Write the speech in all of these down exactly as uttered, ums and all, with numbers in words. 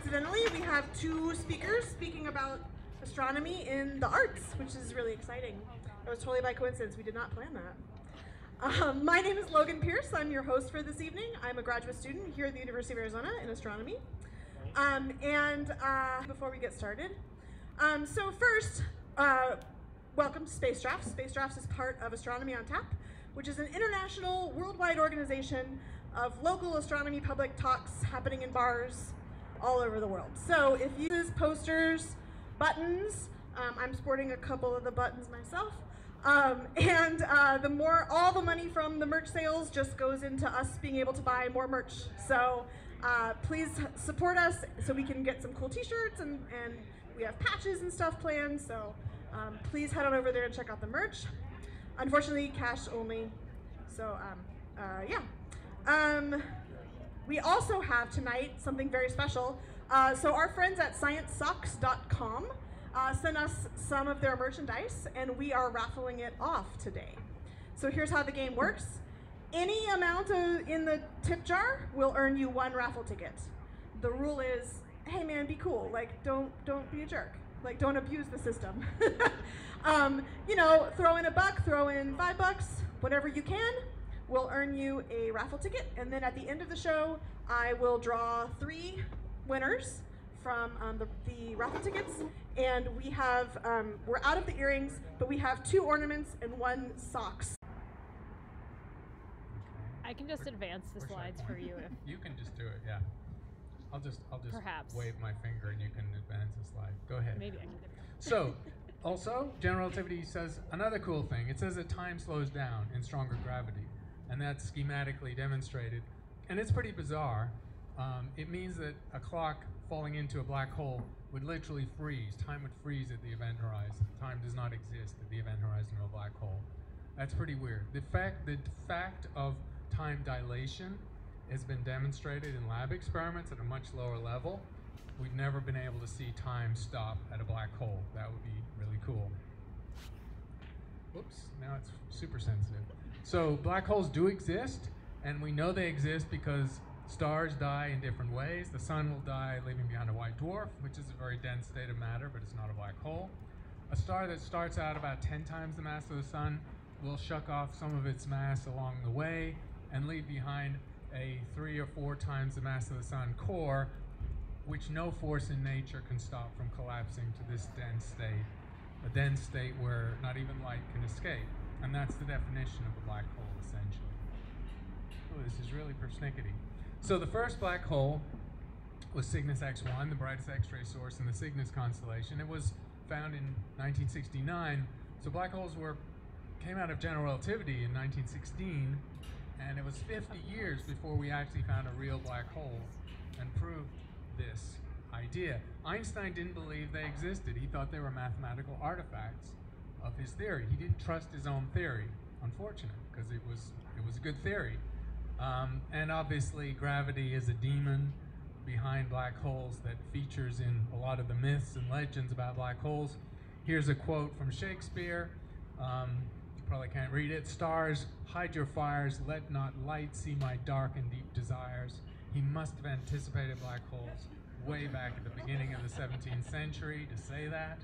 coincidentally, we have two speakers speaking about astronomy in the arts, which is really exciting. It was totally by coincidence. We did not plan that. Um, my name is Logan Pierce. I'm your host for this evening. I'm a graduate student here at the University of Arizona in astronomy. Um, and uh, before we get started, um, so first, uh, welcome to SpaceDrafts. SpaceDrafts is part of Astronomy on Tap, which is an international, worldwide organization of local astronomy public talks happening in bars all over the world. So if you use posters, buttons, um, I'm sporting a couple of the buttons myself, um, and uh, the more, all the money from the merch sales just goes into us being able to buy more merch. So uh, please support us so we can get some cool t-shirts, and, and we have patches and stuff planned, so um, please head on over there and check out the merch. Unfortunately, cash only, so um, uh, yeah. Um, we also have tonight something very special. Uh, so our friends at science socks dot com uh, sent us some of their merchandise, and we are raffling it off today. So here's how the game works. Any amount of, in the tip jar will earn you one raffle ticket. The rule is, hey man, be cool. Like, don't don't be a jerk. Like, don't abuse the system. um, you know, throw in a buck, throw in five bucks, whatever you can. Will earn you a raffle ticket, and then at the end of the show, I will draw three winners from um, the, the raffle tickets, and we have, um, we're out of the earrings, but we have two ornaments and one socks. I can just advance the slides for you. If you can just do it, yeah. I'll just, I'll just Perhaps. wave my finger and you can advance the slide. Go ahead. Maybe I can. So, also, general relativity says another cool thing. It says that time slows down in stronger gravity. And that's schematically demonstrated. And it's pretty bizarre. Um, it means that a clock falling into a black hole would literally freeze. Time would freeze at the event horizon. Time does not exist at the event horizon of a black hole. That's pretty weird. The fact, the fact of time dilation has been demonstrated in lab experiments at a much lower level. We've never been able to see time stop at a black hole. That would be really cool. Oops, now it's super sensitive. So black holes do exist, and we know they exist because stars die in different ways. The sun will die leaving behind a white dwarf, which is a very dense state of matter, but it's not a black hole. A star that starts out about ten times the mass of the sun will shuck off some of its mass along the way and leave behind a three or four times the mass of the sun core, which no force in nature can stop from collapsing to this dense state. A dense state where not even light can escape. And that's the definition of a black hole, essentially. Oh, this is really persnickety. So the first black hole was Cygnus X one, the brightest X-ray source in the Cygnus constellation. It was found in nineteen sixty-nine. So black holes were came out of general relativity in nineteen sixteen, and it was fifty years before we actually found a real black hole and proved this idea. Einstein didn't believe they existed. He thought they were mathematical artifacts of his theory. He didn't trust his own theory. Unfortunate, because it was it was a good theory. Um, and obviously gravity is a demon behind black holes that features in a lot of the myths and legends about black holes. Here's a quote from Shakespeare. Um, you probably can't read it. Stars, hide your fires, let not light see my dark and deep desires. He must have anticipated black holes way back at the beginning of the seventeenth century to say that.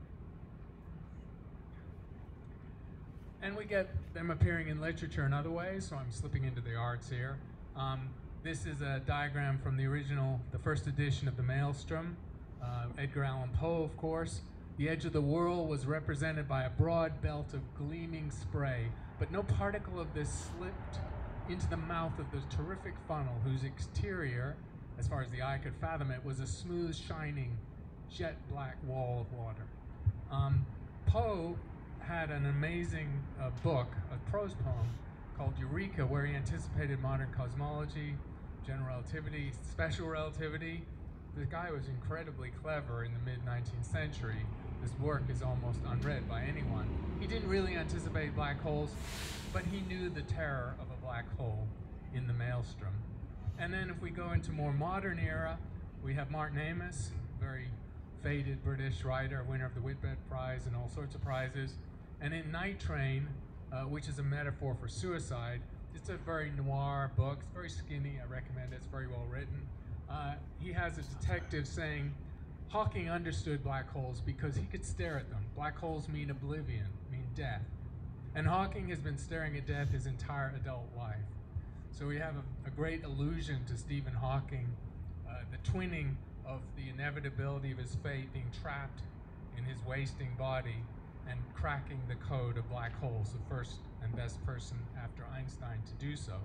And we get them appearing in literature in other ways, so I'm slipping into the arts here. Um, this is a diagram from the original, the first edition of the Maelstrom, uh, Edgar Allan Poe, of course. The edge of the whirl was represented by a broad belt of gleaming spray, but no particle of this slipped into the mouth of the terrific funnel, whose exterior, as far as the eye could fathom it, was a smooth, shining, jet black wall of water. Um, Poe had an amazing uh, book, a prose poem called Eureka, where he anticipated modern cosmology, general relativity, special relativity. The guy was incredibly clever in the mid nineteenth century. This work is almost unread by anyone. He didn't really anticipate black holes, but he knew the terror of a black hole in the Maelstrom. And then if we go into more modern era, we have Martin Amis, very faded British writer, winner of the Whitbread Prize and all sorts of prizes. And in Night Train, uh, which is a metaphor for suicide, it's a very noir book. It's very skinny. I recommend it. It's very well written. uh, he has a detective saying Hawking understood black holes because he could stare at them. Black holes mean oblivion, mean death. And Hawking has been staring at death his entire adult life. So we have a, a great allusion to Stephen Hawking, uh, the twinning of the inevitability of his fate, being trapped in his wasting body and cracking the code of black holes, the first and best person after Einstein to do so.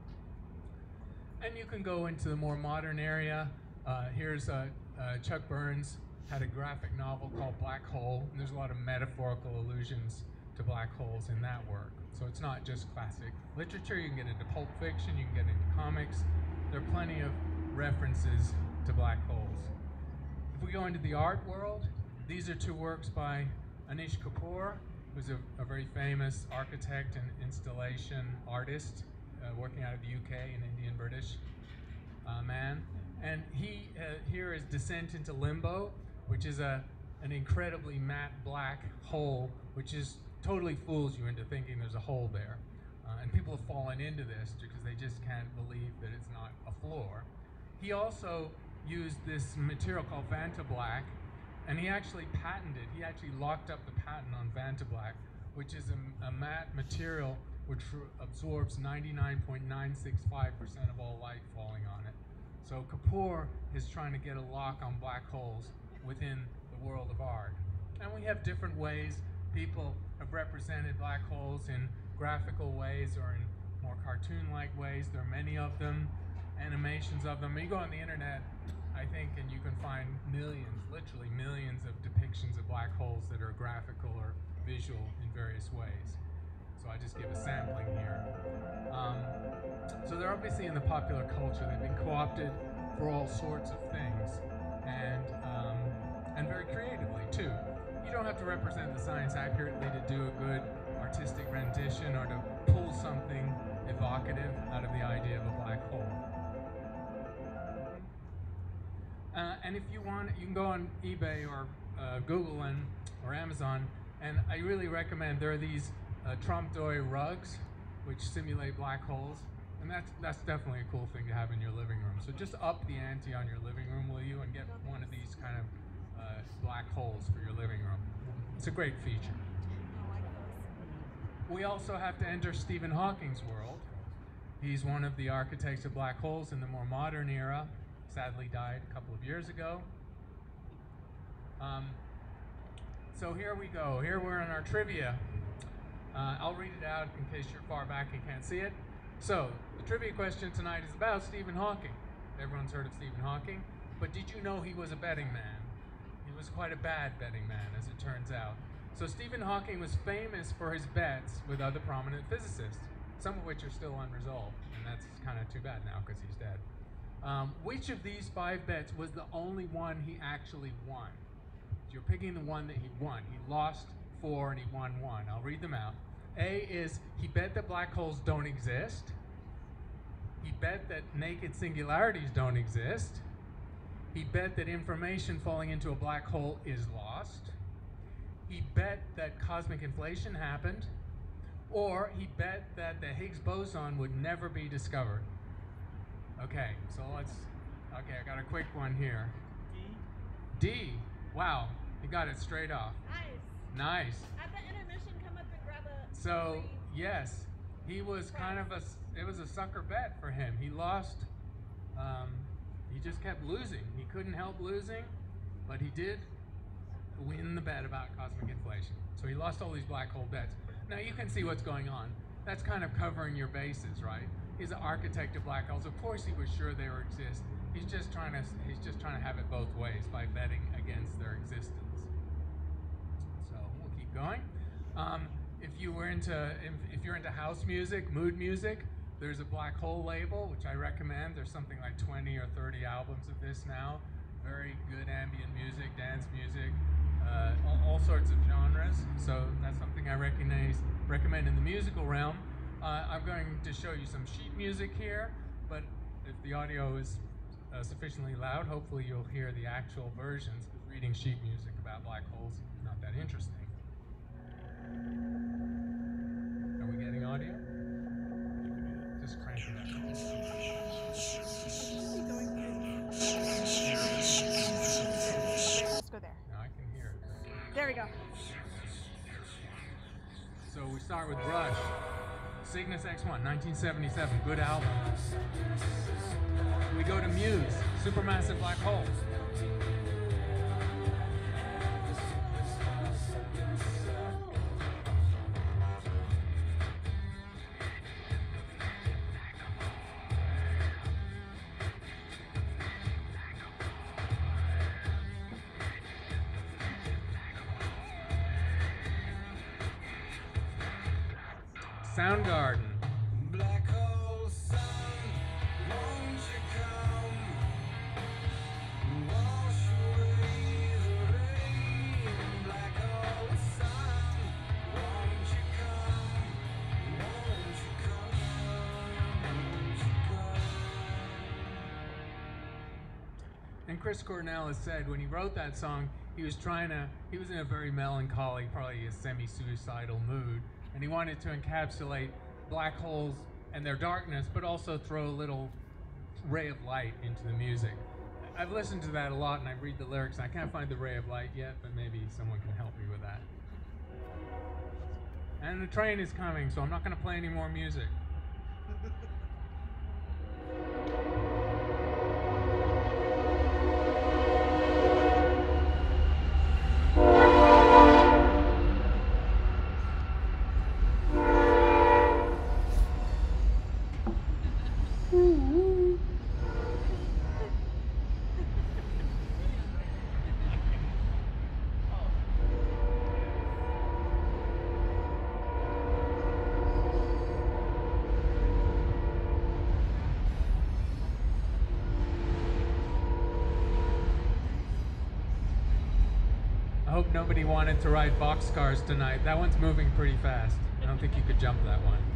And you can go into the more modern area. Uh, here's uh, uh, Chuck Burns had a graphic novel called Black Hole, and there's a lot of metaphorical allusions to black holes in that work. So it's not just classic literature. You can get into pulp fiction, you can get into comics. There are plenty of references to black holes. If we go into the art world, these are two works by Anish Kapoor, who's a, a very famous architect and installation artist, uh, working out of the U K, an Indian British uh, man. And he uh, here is Descent into Limbo, which is a an incredibly matte black hole, which is totally fools you into thinking there's a hole there. Uh, and people have fallen into this because they just can't believe that it's not a floor. He also used this material called Vantablack, and he actually patented, he actually locked up the patent on Vantablack, which is a, a matte material which absorbs ninety-nine point nine six five percent of all light falling on it. So Kapoor is trying to get a lock on black holes within the world of art. And we have different ways people have represented black holes in graphical ways or in more cartoon-like ways. There are many of them, animations of them. You go on the internet, I think, and you can find millions, literally millions of depictions of black holes that are graphical or visual in various ways. So I just give a sampling here. Um, so they're obviously in the popular culture. They've been co-opted for all sorts of things, and um, and very creatively too. You don't have to represent the science accurately to do a good artistic rendition or to pull something evocative out of the idea of a black hole. Uh, and if you want, you can go on eBay or uh, Google and or Amazon, and I really recommend, there are these uh, trompe l'oeil rugs which simulate black holes, and that's that's definitely a cool thing to have in your living room. So just up the ante on your living room, will you, and get one of these kind of uh, black holes for your living room. It's a great feature. We also have to enter Stephen Hawking's world. He's one of the architects of black holes in the more modern era. Sadly died a couple of years ago. Um, so here we go. Here we're in our trivia. Uh, I'll read it out in case you're far back and can't see it. So the trivia question tonight is about Stephen Hawking. Everyone's heard of Stephen Hawking, but did you know he was a betting man? He was quite a bad betting man, as it turns out. So Stephen Hawking was famous for his bets with other prominent physicists, some of which are still unresolved, and that's kind of too bad now because he's dead. Um, which of these five bets was the only one he actually won? You're picking the one that he won. He lost four and he won one. I'll read them out. A is, he bet that black holes don't exist. He bet that naked singularities don't exist. He bet that information falling into a black hole is lost. He bet that cosmic inflation happened. Or he bet that the Higgs boson would never be discovered. Okay, so let's, okay, I got a quick one here. D. D, wow, he got it straight off. Nice. Nice. At the intermission, come up and grab a So, free yes, he was kind of a, it was a sucker bet for him. He lost, um, he just kept losing. He couldn't help losing, but he did win the bet about cosmic inflation. So he lost all these black hole bets. Now you can see what's going on. That's kind of covering your bases, right? He's an architect of black holes. Of course he was sure they were exist. He's just trying to he's just trying to have it both ways by betting against their existence. So we'll keep going. Um, if you were into if, if you're into house music, mood music, there's a black hole label which I recommend. There's something like twenty or thirty albums of this now. Very good ambient music, dance music, uh, all, all sorts of genres. So that's something I recognize recommend in the musical realm. Uh, I'm going to show you some sheet music here, but if the audio is uh, sufficiently loud, hopefully you'll hear the actual versions, because reading sheet music about black holes is not that interesting. Are we getting audio? Just crank it up. There we go. So we start with Rush. Cygnus X one, nineteen seventy-seven, good album. We go to Muse, Supermassive Black Hole. Soundgarden. Black hole sun, won't you come? Wash away the rain. Black hole sun, won't you come? Won't you come? Won't you come? And Chris Cornell has said when he wrote that song, he was trying to, he was in a very melancholy, probably a semi-suicidal mood. And he wanted to encapsulate black holes and their darkness, but also throw a little ray of light into the music. I've listened to that a lot, and I read the lyrics, and I can't find the ray of light yet, but maybe someone can help me with that. And the train is coming, so I'm not going to play any more music. I hope nobody wanted to ride boxcars tonight. That one's moving pretty fast. I don't think you could jump that one.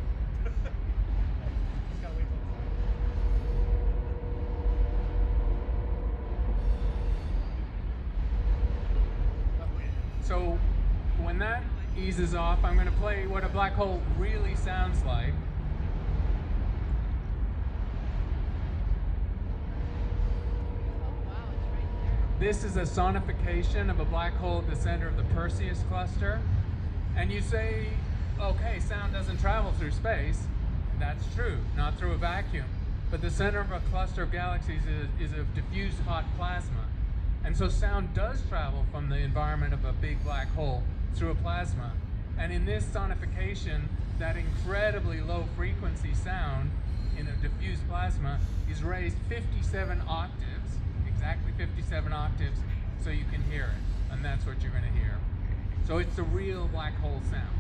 So when that eases off, I'm going to play what a black hole really sounds like. This is a sonification of a black hole at the center of the Perseus cluster. And you say, okay, sound doesn't travel through space. That's true, not through a vacuum. But the center of a cluster of galaxies is, is a diffuse hot plasma. And so sound does travel from the environment of a big black hole through a plasma. And in this sonification, that incredibly low frequency sound in a diffuse plasma is raised fifty-seven octaves. Exactly fifty-seven octaves, so you can hear it, and that's what you're going to hear. So it's a real black hole sound.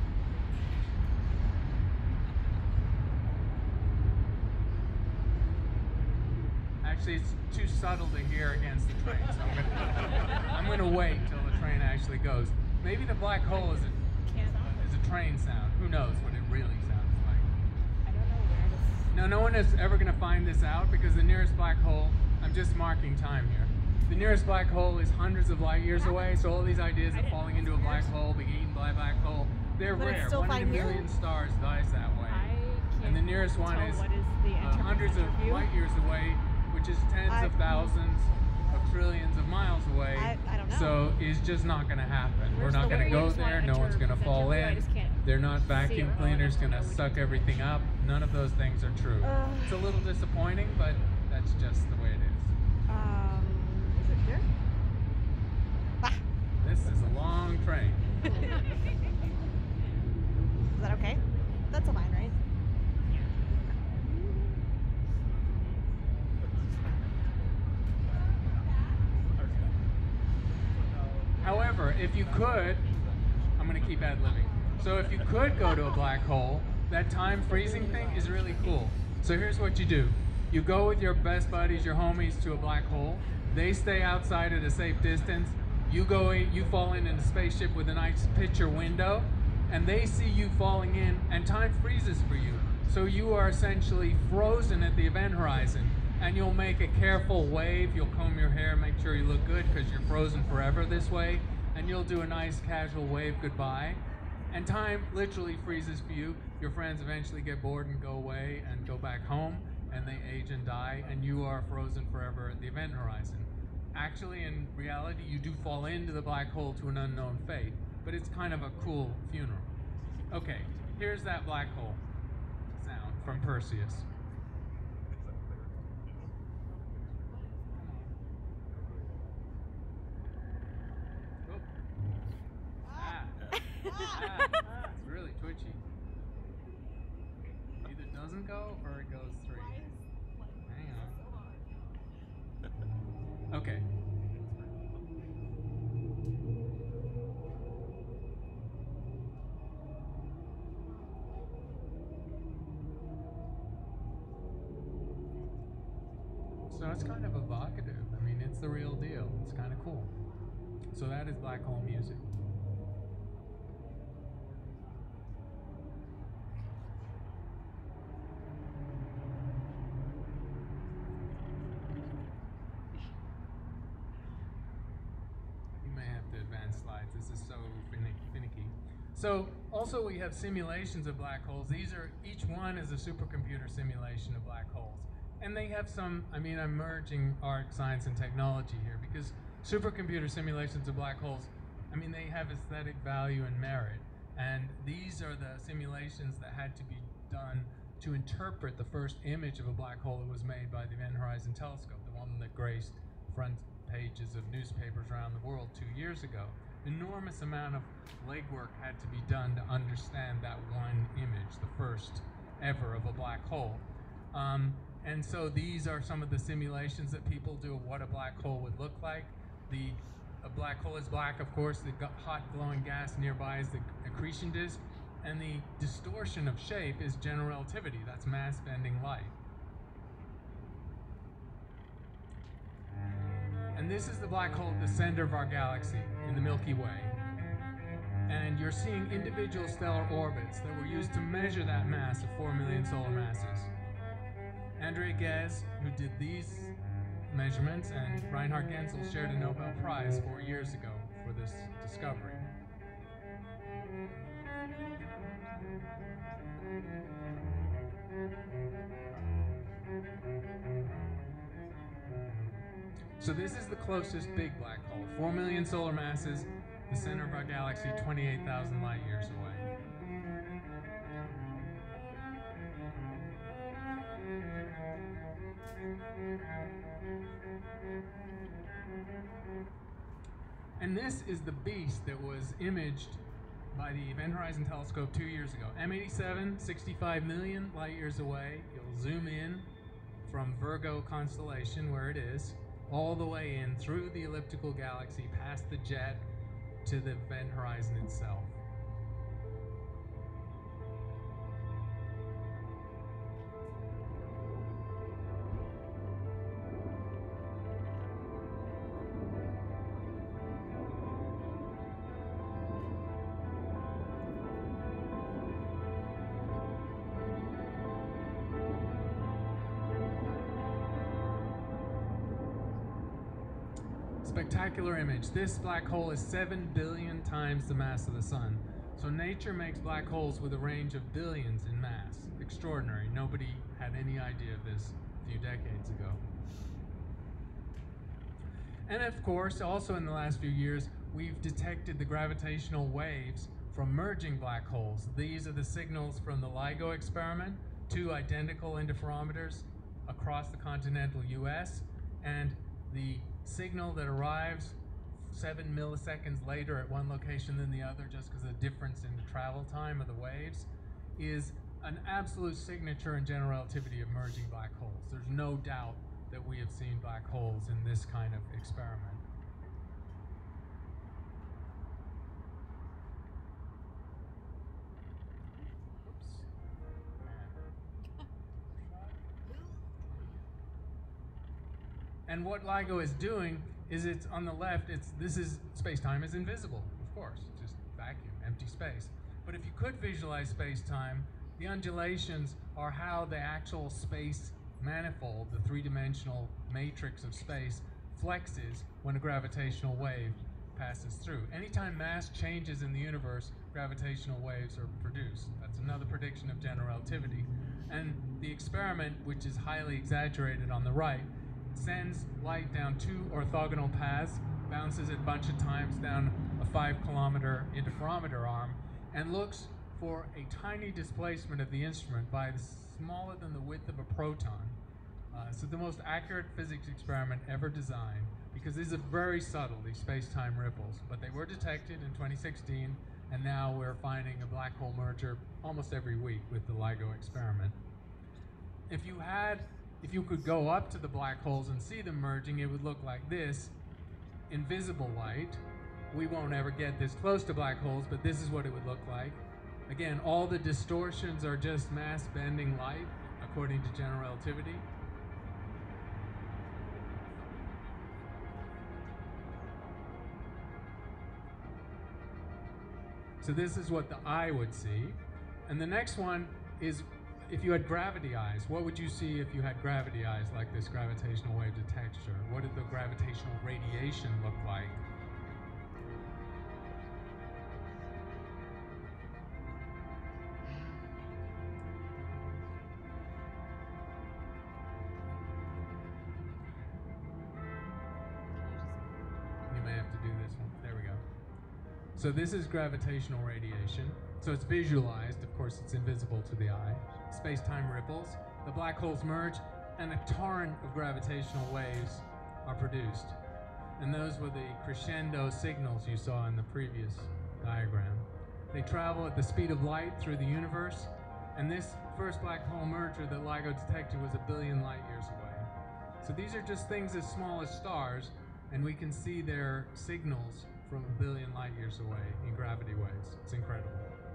Actually, it's too subtle to hear against the train, so I'm gonna, I'm gonna wait till the train actually goes. Maybe the black hole is a, is a train sound. Who knows what it really sounds like? I don't know where this. Now, no one is ever going to find this out because the nearest black hole, I'm just marking time here. The nearest black hole is hundreds of light years away, so all these ideas of falling into a black hole, being eaten by a black hole, they're But it's rare. still One in a fine here? million stars dies that way. I can't And the nearest one tell is what is the uh, hundreds of interview. light years away, which is tens I- of thousands of trillions of miles away. I- I don't know. So it's just not going to happen. Where's We're not the going to where you go just wanna there. No enter one's going to this fall interview? I in. just can't They're not see vacuum it. Oh, cleaners I going don't to know suck which- everything up. None of those things are true. Uh. It's a little disappointing, but that's just the way it is. Um, is it here? Ah, This is a long train. is that okay? That's a line, right? However, if you could, I'm going to keep ad-libbing. So if you could go to a black hole, that time freezing thing is really cool. So here's what you do. You go with your best buddies, your homies, to a black hole. They stay outside at a safe distance. You go in, you fall in in a spaceship with a nice picture window, and they see you falling in, and time freezes for you. So you are essentially frozen at the event horizon, and you'll make a careful wave. You'll comb your hair, make sure you look good because you're frozen forever this way, and you'll do a nice casual wave goodbye. And time literally freezes for you. Your friends eventually get bored and go away and go back home, and they age and die, and you are frozen forever at the event horizon. Actually, in reality, you do fall into the black hole to an unknown fate, but it's kind of a cool funeral. Okay, here's that black hole sound from Perseus. Oh. Ah. Ah. It's really twitchy. Either doesn't go or it goes through. Hang on. Okay. So it's kind of evocative. I mean, it's the real deal. It's kind of cool. So that is black hole music. You may have to advance slides. This is so finicky. finicky. So also we have simulations of black holes. These are, each one is a supercomputer simulation of black holes. And they have some, I mean, I'm merging art, science, and technology here because supercomputer simulations of black holes, I mean, they have aesthetic value and merit. And these are the simulations that had to be done to interpret the first image of a black hole that was made by the Event Horizon Telescope, the one that graced front pages of newspapers around the world two years ago. Enormous amount of legwork had to be done to understand that one image, the first ever of a black hole. Um, And so these are some of the simulations that people do of what a black hole would look like. The a black hole is black, of course. The hot glowing gas nearby is the accretion disk. And the distortion of shape is general relativity. That's mass bending light. And this is the black hole at the center of our galaxy in the Milky Way. And you're seeing individual stellar orbits that were used to measure that mass of four million solar masses. Andrea Ghez, who did these measurements, and Reinhard Genzel shared a Nobel Prize four years ago for this discovery. So this is the closest big black hole, four million solar masses, the center of our galaxy, twenty-eight thousand light years away. And this is the beast that was imaged by the Event Horizon Telescope two years ago. M eighty-seven, sixty-five million light years away. You'll zoom in from Virgo constellation, where it is, all the way in through the elliptical galaxy, past the jet, to the Event Horizon itself. Spectacular image. This black hole is seven billion times the mass of the sun. So nature makes black holes with a range of billions in mass. Extraordinary. Nobody had any idea of this a few decades ago. And of course, also in the last few years, we've detected the gravitational waves from merging black holes. These are the signals from the LIGO experiment, two identical interferometers across the continental U S, and the signal that arrives seven milliseconds later at one location than the other, just because of the difference in the travel time of the waves, is an absolute signature in general relativity of merging black holes. There's no doubt that we have seen black holes in this kind of experiment. And what LIGO is doing is, it's on the left, it's this is space-time is invisible, of course, just vacuum, empty space. But if you could visualize space-time, the undulations are how the actual space manifold, the three-dimensional matrix of space, flexes when a gravitational wave passes through. Anytime mass changes in the universe, gravitational waves are produced. That's another prediction of general relativity. And the experiment, which is highly exaggerated on the right, sends light down two orthogonal paths, bounces it a bunch of times down a five kilometer interferometer arm, and looks for a tiny displacement of the instrument by the smaller than the width of a proton. Uh, so the most accurate physics experiment ever designed, because these are very subtle, these space-time ripples, but they were detected in twenty sixteen, and now we're finding a black hole merger almost every week with the LIGO experiment. If you had, if you could go up to the black holes and see them merging, it would look like this. Invisible light. We won't ever get this close to black holes, but this is what it would look like. Again, all the distortions are just mass-bending light, according to general relativity. So this is what the eye would see. And the next one is, if you had gravity eyes, what would you see if you had gravity eyes like this gravitational wave detector? What did the gravitational radiation look like? You may have to do this one. There we go. So this is gravitational radiation. So it's visualized, of course it's invisible to the eye. Space-time ripples, the black holes merge, and a torrent of gravitational waves are produced. And those were the crescendo signals you saw in the previous diagram. They travel at the speed of light through the universe, and this first black hole merger that LIGO detected was a billion light years away. So these are just things as small as stars, and we can see their signals from a billion light years away in gravity waves. It's incredible.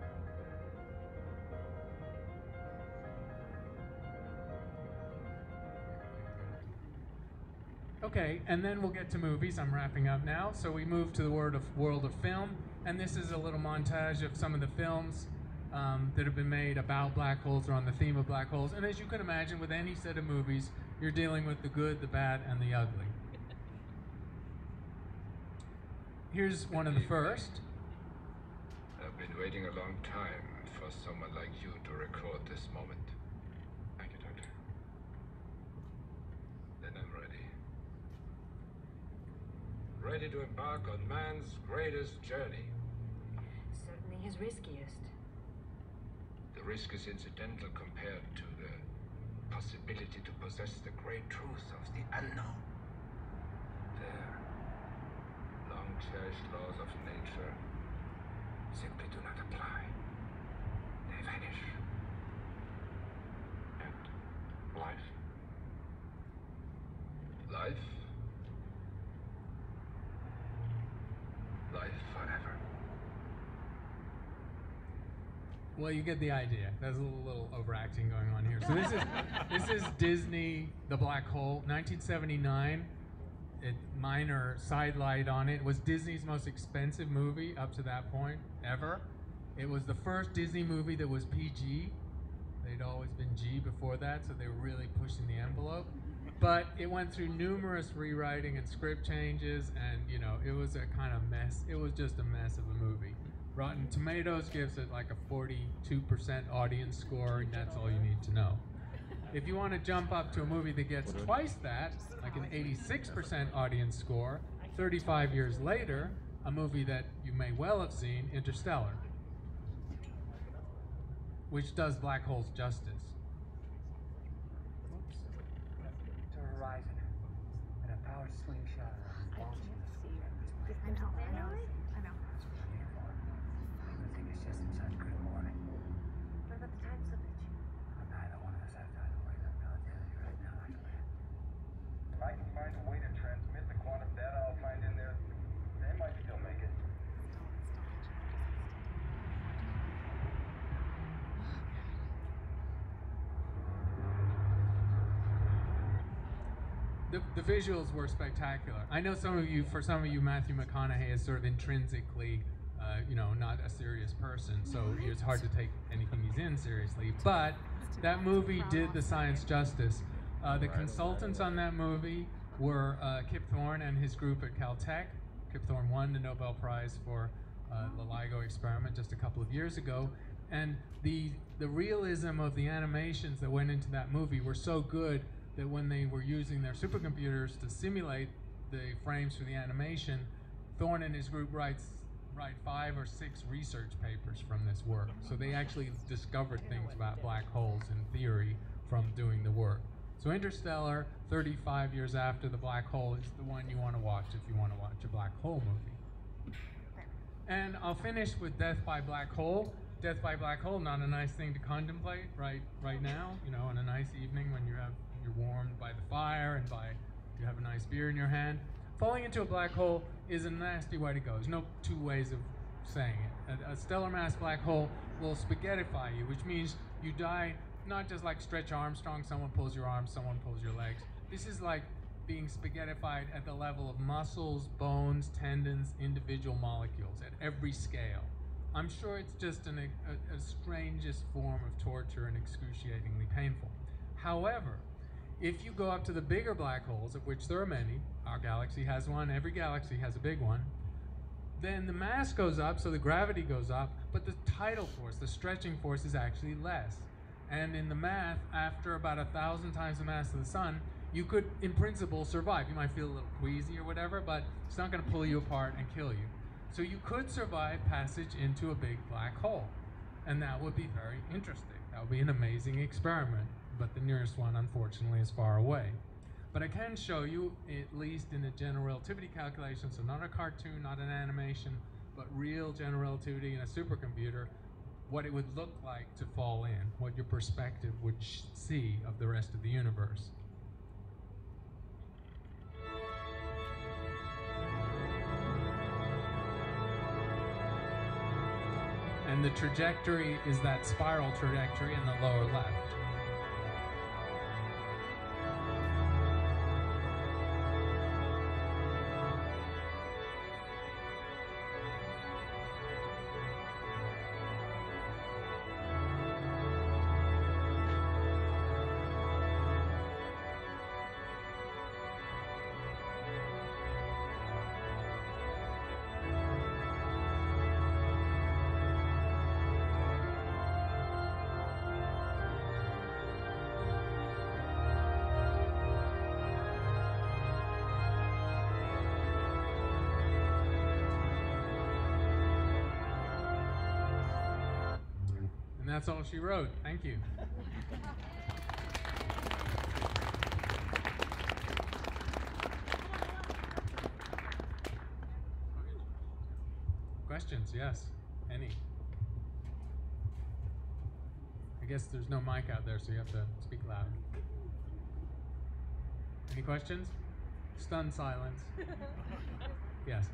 Okay, and then we'll get to movies. I'm wrapping up now. So we move to the world of, world of film, and this is a little montage of some of the films um, that have been made about black holes or on the theme of black holes. And as you can imagine, with any set of movies, you're dealing with the good, the bad, and the ugly. Here's one of the first. I've been waiting a long time for someone like you to record this moment. Thank you, Doctor. Then I'm ready. Ready to embark on man's greatest journey. Certainly his riskiest. The risk is incidental compared to the possibility to possess the great truth of the unknown. There. Long-cherished laws of nature simply do not apply. They vanish. And life? Life? Life forever. Well, you get the idea. There's a little, little overacting going on here. So this is this is Disney, The Black Hole, nineteen seventy-nine. It, minor sidelight on it. It was Disney's most expensive movie up to that point ever. It was the first Disney movie that was P G. They'd always been G before that, so they were really pushing the envelope. But it went through numerous rewriting and script changes, and you know, it was a kind of mess. It was just a mess of a movie. Rotten Tomatoes gives it like a forty-two percent audience score, and that's all you need to know. If you want to jump up to a movie that gets twice that, like an eighty-six percent audience score, thirty-five years later, a movie that you may well have seen, Interstellar, which does black holes justice. Oops. To Horizon. And a powered slingshot launching the I know, I know, I know. I think it's just in such good morning. What about the time slippage? Neither one of us have time to wait up. I'll tell you right now, I can. If I can find a way to transmit the quantum data I'll find in there, they might still make it. The, the visuals were spectacular. I know some of you, for some of you, Matthew McConaughey is sort of intrinsically, uh, you know, not a serious person, so it's hard to take anything he's in seriously. But that movie did the science justice. Uh, the consultants on that movie were uh, Kip Thorne and his group at Caltech. Kip Thorne won the Nobel Prize for uh, the LIGO experiment just a couple of years ago. And the, the realism of the animations that went into that movie were so good that when they were using their supercomputers to simulate the frames for the animation, Thorne and his group writes write five or six research papers from this work. So they actually discovered things about black holes in theory from doing the work. So Interstellar, thirty-five years after the black hole, is the one you want to watch if you want to watch a black hole movie. And I'll finish with Death by Black Hole. Death by Black Hole, not a nice thing to contemplate right right now, you know, on a nice evening when you have, you're warmed by the fire and by, you have a nice beer in your hand. Falling into a black hole is a nasty way to go. There's no two ways of saying it. A, a stellar mass black hole will spaghettify you, which means you die not just like Stretch Armstrong, someone pulls your arms, someone pulls your legs. This is like being spaghettified at the level of muscles, bones, tendons, individual molecules at every scale. I'm sure it's just an, a, a strangest form of torture and excruciatingly painful. However, if you go up to the bigger black holes, of which there are many, our galaxy has one, every galaxy has a big one, then the mass goes up, so the gravity goes up, but the tidal force, the stretching force, is actually less. And in the math, after about a thousand times the mass of the sun, you could, in principle, survive. You might feel a little queasy or whatever, but it's not going to pull you apart and kill you. So you could survive passage into a big black hole, and that would be very interesting. That would be an amazing experiment, but the nearest one, unfortunately, is far away. But I can show you, at least in a general relativity calculation, so not a cartoon, not an animation, but real general relativity in a supercomputer, what it would look like to fall in, what your perspective would sh see of the rest of the universe. And the trajectory is that spiral trajectory in the lower left. That's all she wrote. Thank you. Questions? Yes. Any? I guess there's no mic out there, so you have to speak loud. Any questions? Stunned silence. Yes.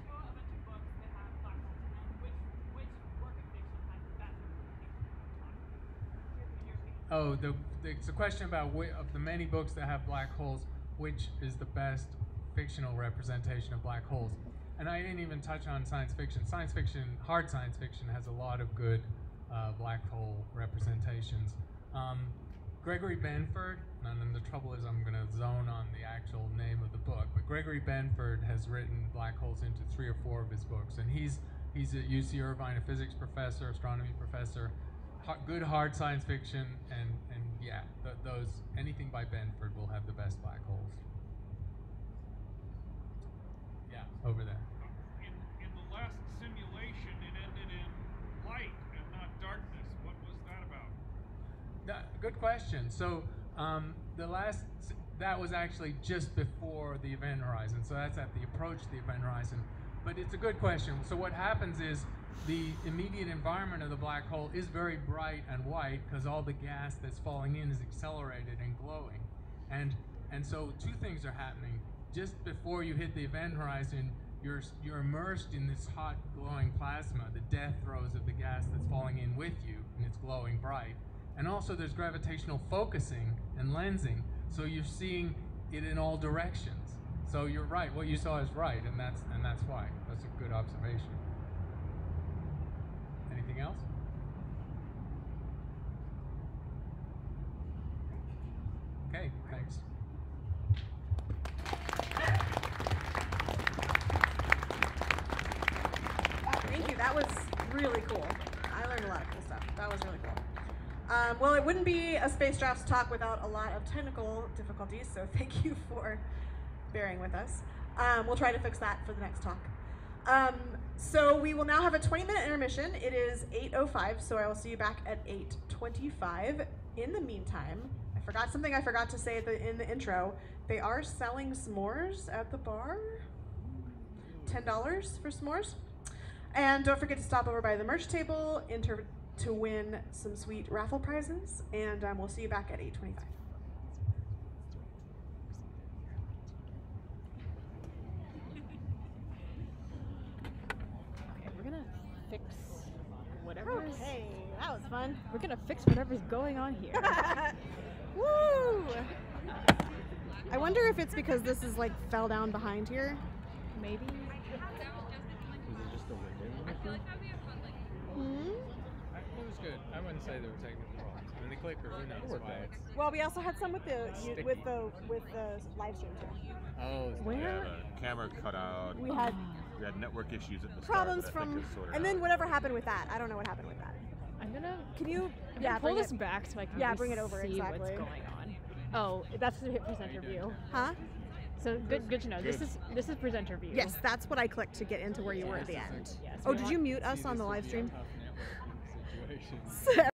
Oh, the, the, it's a question about wh of the many books that have black holes, which is the best fictional representation of black holes? And I didn't even touch on science fiction. Science fiction, hard science fiction, has a lot of good uh, black hole representations. Um, Gregory Benford, and then the trouble is I'm going to zone on the actual name of the book, but Gregory Benford has written black holes into three or four of his books, and he's he's at U C Irvine, a physics professor, astronomy professor. Good hard science fiction, and and yeah, th those anything by Benford will have the best black holes. Yeah, over there. In in the last simulation, it ended in light and not darkness. What was that about? That, good question. So um, the last that was actually just before the event horizon. So that's at the approach to the event horizon. But it's a good question. So what happens is the immediate environment of the black hole is very bright and white because all the gas that's falling in is accelerated and glowing. And and so two things are happening. Just before you hit the event horizon, you're you're immersed in this hot glowing plasma, the death throes of the gas that's falling in with you, and it's glowing bright. And also there's gravitational focusing and lensing, so you're seeing it in all directions. So you're right, what you saw is right, and that's and that's why. That's a good observation. Anything else? Okay, thanks. Thank you, that was really cool. I learned a lot of cool stuff. That was really cool. Um, well, it wouldn't be a SpaceDrafts talk without a lot of technical difficulties, so thank you for bearing with us. Um, we'll try to fix that for the next talk. Um, so we will now have a twenty minute intermission. It is eight oh five, so I will see you back at eight twenty-five. In the meantime, I forgot something I forgot to say at the, in the intro. They are selling s'mores at the bar. ten dollars for s'mores. And don't forget to stop over by the merch table enter to win some sweet raffle prizes. And um, we'll see you back at eight twenty-five. Okay, we're gonna fix whatever's. Okay, that was fun. We're gonna fix whatever's going on here. Woo! I wonder if it's because this is like fell down behind here. Maybe. Hmm? It was good. I wouldn't say there were technical problems. I mean, the clicker, who knows why it's... Well, we also had some with the you, Sticky. with the with the live stream too. Oh, it's Where? Yeah, the camera cut out. We had We had network issues at the problems start, but I from, think it's sorted and then out. whatever happened with that. I don't know what happened with that. I'm gonna. Can you? I'm Yeah, gonna pull bring this it, back so I can yeah, really bring it over, see exactly. what's going on. Oh, that's the hit presenter view. Huh? So good, good to know. This Good. is this is presenter view. Yes, that's what I clicked to get into where you were at the end. Yes, Oh, we did want- you mute us See, on this the would live be a stream? tough networking situation.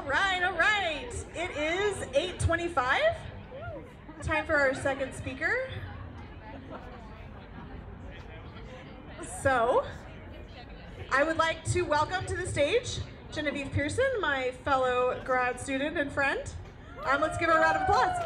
right, all right. It is eight twenty-five. Time for our second speaker. So, I would like to welcome to the stage Genevieve Pearson, my fellow grad student and friend. Um, let's give her a round of applause.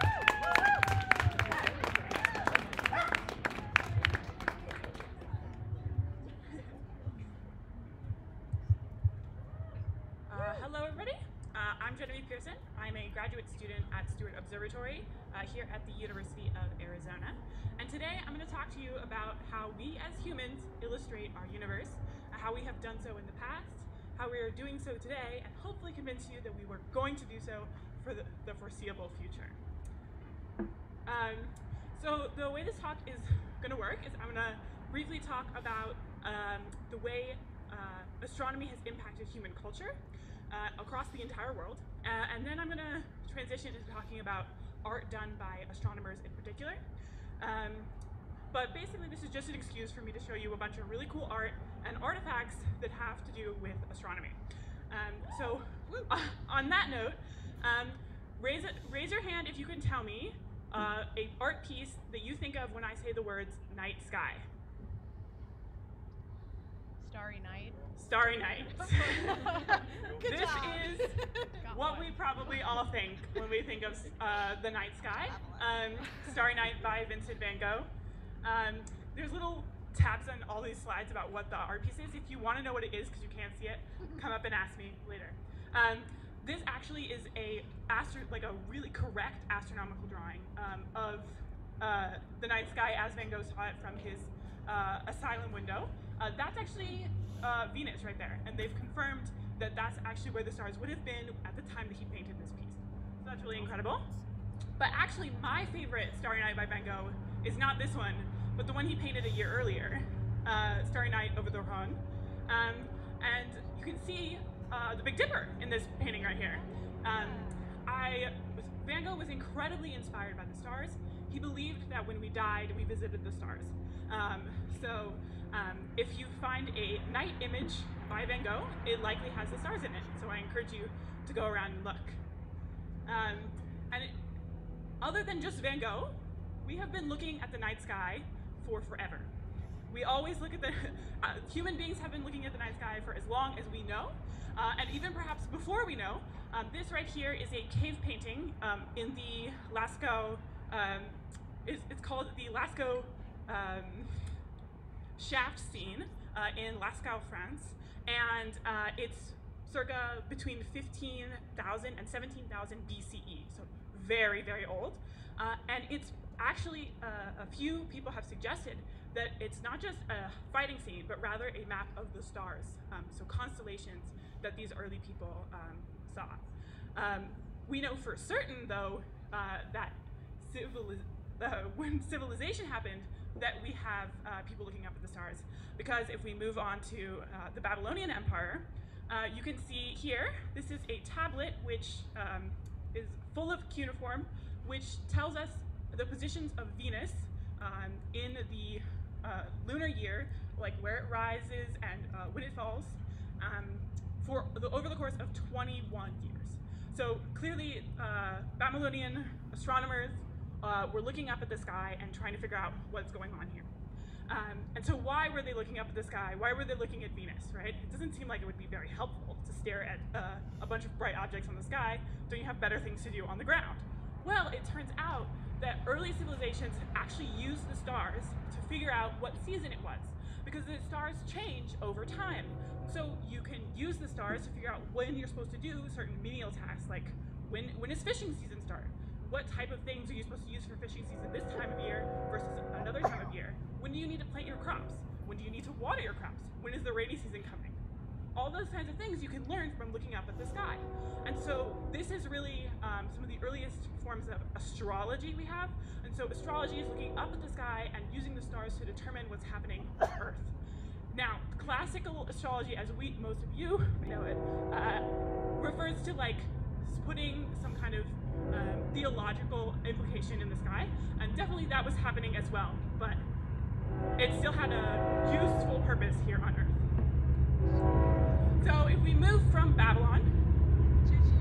Uh, hello, everybody. Uh, I'm Genevieve Pearson. I'm a graduate student at Steward Observatory uh, here at the University of Arizona. And today I'm going to talk to you about how we as humans illustrate our universe, uh, how we have done so in the past, how we are doing so today, and hopefully convince you that we were going to do so for the, the foreseeable future. Um, so the way this talk is going to work is I'm going to briefly talk about um, the way uh, astronomy has impacted human culture uh, across the entire world, uh, and then I'm going to transition into talking about art done by astronomers in particular. Um, but basically this is just an excuse for me to show you a bunch of really cool art and artifacts that have to do with astronomy. Um, so uh, on that note, um, raise, a, raise your hand if you can tell me uh, a art piece that you think of when I say the words night sky. Starry Night. Starry Night. Good This job. is what we probably all think when we think of uh, the night sky. Um, Starry Night by Vincent van Gogh. Um, there's little tabs on all these slides about what the art piece is. If you want to know what it is because you can't see it, come up and ask me later. Um, this actually is a astro like a really correct astronomical drawing um, of uh, the night sky as Van Gogh saw it from his uh, asylum window. Uh, that's actually uh, Venus right there, and they've confirmed that that's actually where the stars would have been at the time that he painted this piece. So that's really incredible. But actually, my favorite Starry Night by Van Gogh is not this one, but the one he painted a year earlier, uh, Starry Night over the Rhone. Um, and you can see uh, the Big Dipper in this painting right here. Um, I was, Van Gogh was incredibly inspired by the stars. He believed that when we died, we visited the stars. Um, so um, if you find a night image by Van Gogh, it likely has the stars in it. So I encourage you to go around and look. Um, and it, other than just Van Gogh, we have been looking at the night sky for forever. We always look at the, uh, human beings have been looking at the night sky for as long as we know, uh, and even perhaps before we know. Um, this right here is a cave painting um, in the Lascaux, um, it's, it's called the Lascaux um, shaft scene uh, in Lascaux, France, and uh, it's circa between fifteen thousand and seventeen thousand B C E, so very, very old. Uh, and it's actually, uh, a few people have suggested that it's not just a fighting scene, but rather a map of the stars, um, so constellations that these early people um, saw. Um, we know for certain, though, uh, that civili uh, when civilization happened, that we have uh, people looking up at the stars. Because if we move on to uh, the Babylonian Empire, uh, you can see here, this is a tablet which um, is full of cuneiform, which tells us the positions of Venus um, in the uh, lunar year, like where it rises and uh, when it falls, um, for the, over the course of twenty-one years. So clearly, uh, Babylonian astronomers uh, were looking up at the sky and trying to figure out what's going on here. Um, and so why were they looking up at the sky? Why were they looking at Venus, right? It doesn't seem like it would be very helpful to stare at uh, a bunch of bright objects on the sky. Don't you have better things to do on the ground? Well, it turns out that early civilizations actually used the stars to figure out what season it was, because the stars change over time. So you can use the stars to figure out when you're supposed to do certain menial tasks, like when, when is fishing season start? What type of things are you supposed to use for fishing season this time of year versus another time of year? When do you need to plant your crops? When do you need to water your crops? When is the rainy season coming? All those kinds of things you can learn from looking up at the sky. And so this is really um, some of the earliest forms of astrology we have. And so astrology is looking up at the sky and using the stars to determine what's happening on Earth. Now, classical astrology, as we, most of you know it, uh, refers to like putting some kind of um, theological implication in the sky, and definitely that was happening as well, but it still had a useful purpose here on Earth. So if we move from Babylon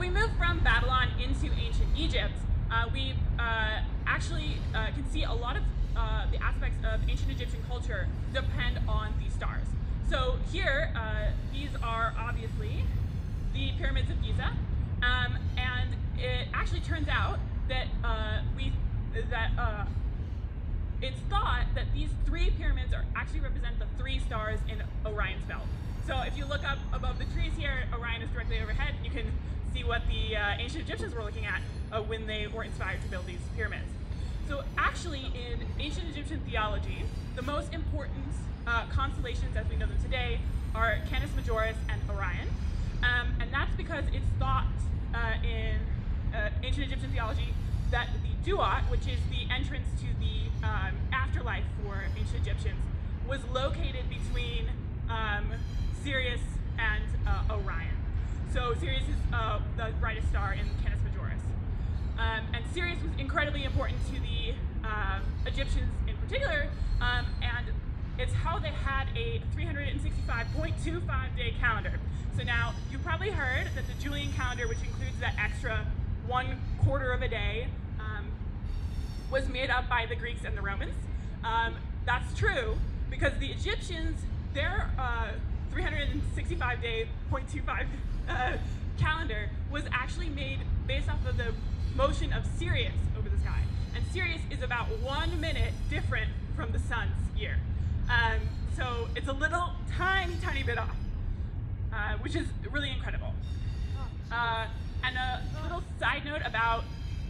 we move from Babylon into ancient Egypt, uh, we uh, actually uh, can see a lot of uh, the aspects of ancient Egyptian culture depend on these stars. So here, uh, these are obviously the pyramids of Giza, um, and it actually turns out that uh, we that uh, it's thought that these three pyramids are actually represent the three stars in Orion's belt. So if you look up above the trees here, Orion is directly overhead, and you can see what the uh, ancient Egyptians were looking at uh, when they were inspired to build these pyramids. So actually, in ancient Egyptian theology, the most important uh, constellations as we know them today are Canis Majoris and Orion. Um, and that's because it's thought uh, in uh, ancient Egyptian theology that the Duat, which is the entrance to the um, afterlife for ancient Egyptians, was located between um, Sirius and uh, Orion. So Sirius is uh, the brightest star in Canis Majoris. Um, and Sirius was incredibly important to the uh, Egyptians in particular, um, and it's how they had a three hundred sixty-five point two five day calendar. So now, you probably heard that the Julian calendar, which includes that extra one quarter of a day, um, was made up by the Greeks and the Romans. Um, that's true, because the Egyptians, their uh, three hundred sixty-five day point two five uh, calendar was actually made based off of the motion of Sirius over the sky. And Sirius is about one minute different from the sun's year. Um, so it's a little tiny, tiny bit off, uh, which is really incredible. Uh, and a little side note about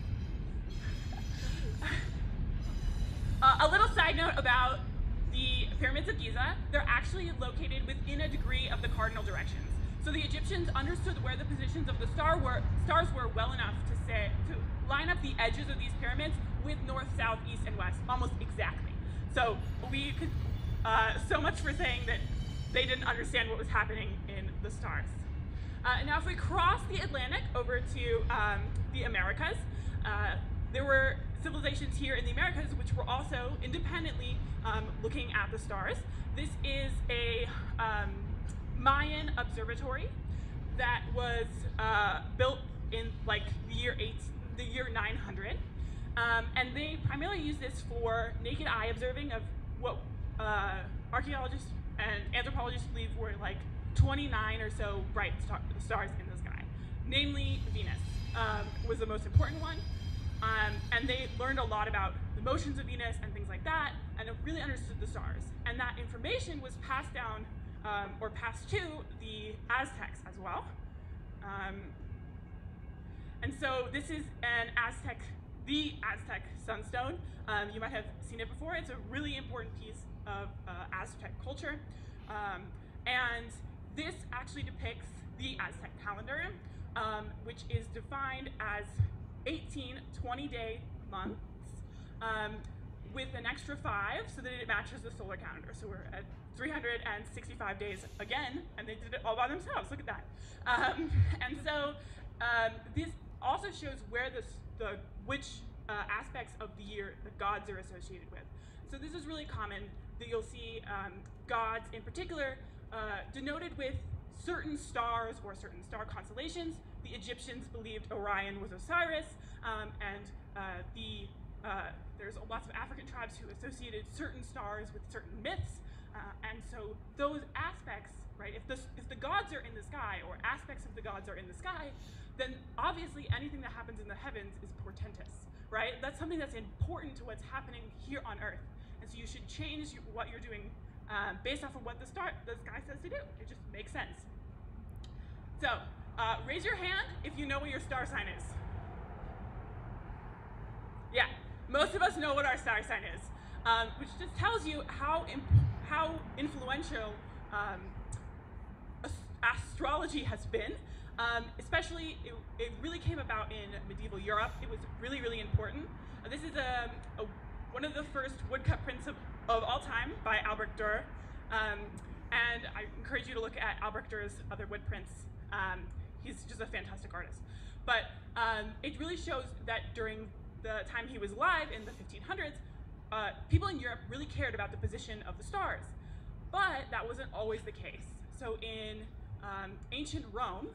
uh, a little side note about the pyramids of Giza. They're actually located within a degree of the cardinal directions. So the Egyptians understood where the positions of the star were, stars were well enough to say to line up the edges of these pyramids with north, south, east, and west almost exactly. So we could. Uh, so much for saying that they didn't understand what was happening in the stars. Uh, and now if we cross the Atlantic over to um, the Americas, uh, there were civilizations here in the Americas which were also independently um, looking at the stars. This is a um, Mayan observatory that was uh, built in like the year eight, the year nine hundred, um, and they primarily use this for naked eye observing of what Uh, archaeologists and anthropologists believe were like twenty-nine or so bright star stars in the sky. Namely, Venus um, was the most important one. Um, and they learned a lot about the motions of Venus and things like that, and it really understood the stars. And that information was passed down um, or passed to the Aztecs as well. Um, and so this is an Aztec, the Aztec sunstone. Um, you might have seen it before. It's a really important piece of uh, Aztec culture. Um, and this actually depicts the Aztec calendar, um, which is defined as eighteen twenty-day months um, with an extra five so that it matches the solar calendar. So we're at three hundred sixty-five days again, and they did it all by themselves. Look at that. Um, and so um, this also shows where this, the which uh, aspects of the year the gods are associated with. So this is really common that you'll see um, gods in particular uh, denoted with certain stars or certain star constellations. The Egyptians believed Orion was Osiris, um, and uh, the uh, there's lots of African tribes who associated certain stars with certain myths, uh, and so those aspects, right? If the if the gods are in the sky or aspects of the gods are in the sky, then obviously anything that happens in the heavens is portentous, right? That's something that's important to what's happening here on Earth, and so you should change what you're doing um, based off of what the star the sky says to do. It just makes sense. So, uh, raise your hand if you know what your star sign is. Yeah, most of us know what our star sign is, um, which just tells you how imp how influential um, ast astrology has been. Um, especially, it, it really came about in medieval Europe. It was really, really important. Uh, this is a, a, one of the first woodcut prints of, of all time by Albrecht Dürer, um, and I encourage you to look at Albrecht Dürer's other wood prints. Um, he's just a fantastic artist. But um, it really shows that during the time he was alive in the fifteen hundreds, uh, people in Europe really cared about the position of the stars. But that wasn't always the case. So in um, ancient Rome,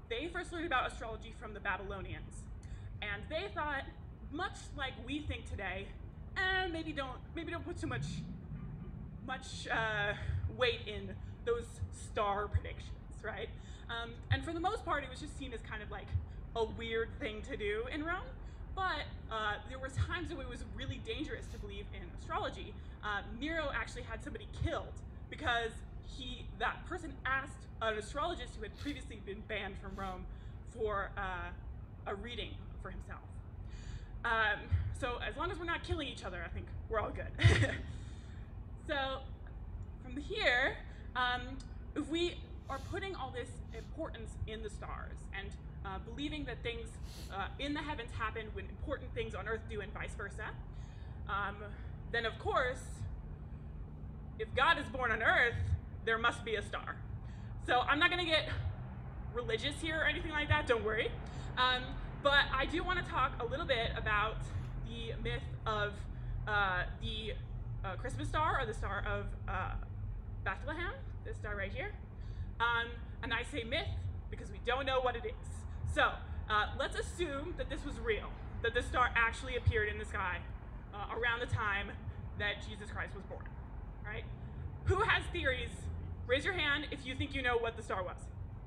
they first learned about astrology from the Babylonians. And they thought, much like we think today, eh, maybe don't, maybe don't put too much, much uh, weight in those star predictions, right? Um, and for the most part, it was just seen as kind of like a weird thing to do in Rome. But uh, there were times when it was really dangerous to believe in astrology. Uh, Nero actually had somebody killed because he, that person asked an astrologist who had previously been banned from Rome for uh, a reading for himself. Um, so as long as we're not killing each other, I think we're all good. So from here, um, if we are putting all this importance in the stars and uh, believing that things uh, in the heavens happen when important things on Earth do and vice versa, um, then of course, if God is born on Earth, there must be a star. So I'm not gonna get religious here or anything like that, don't worry. Um, but I do wanna talk a little bit about the myth of uh, the uh, Christmas star, or the Star of uh, Bethlehem, this star right here. Um, and I say myth because we don't know what it is. So uh, let's assume that this was real, that this star actually appeared in the sky uh, around the time that Jesus Christ was born, right? Who has theories? Raise your hand if you think you know what the star was.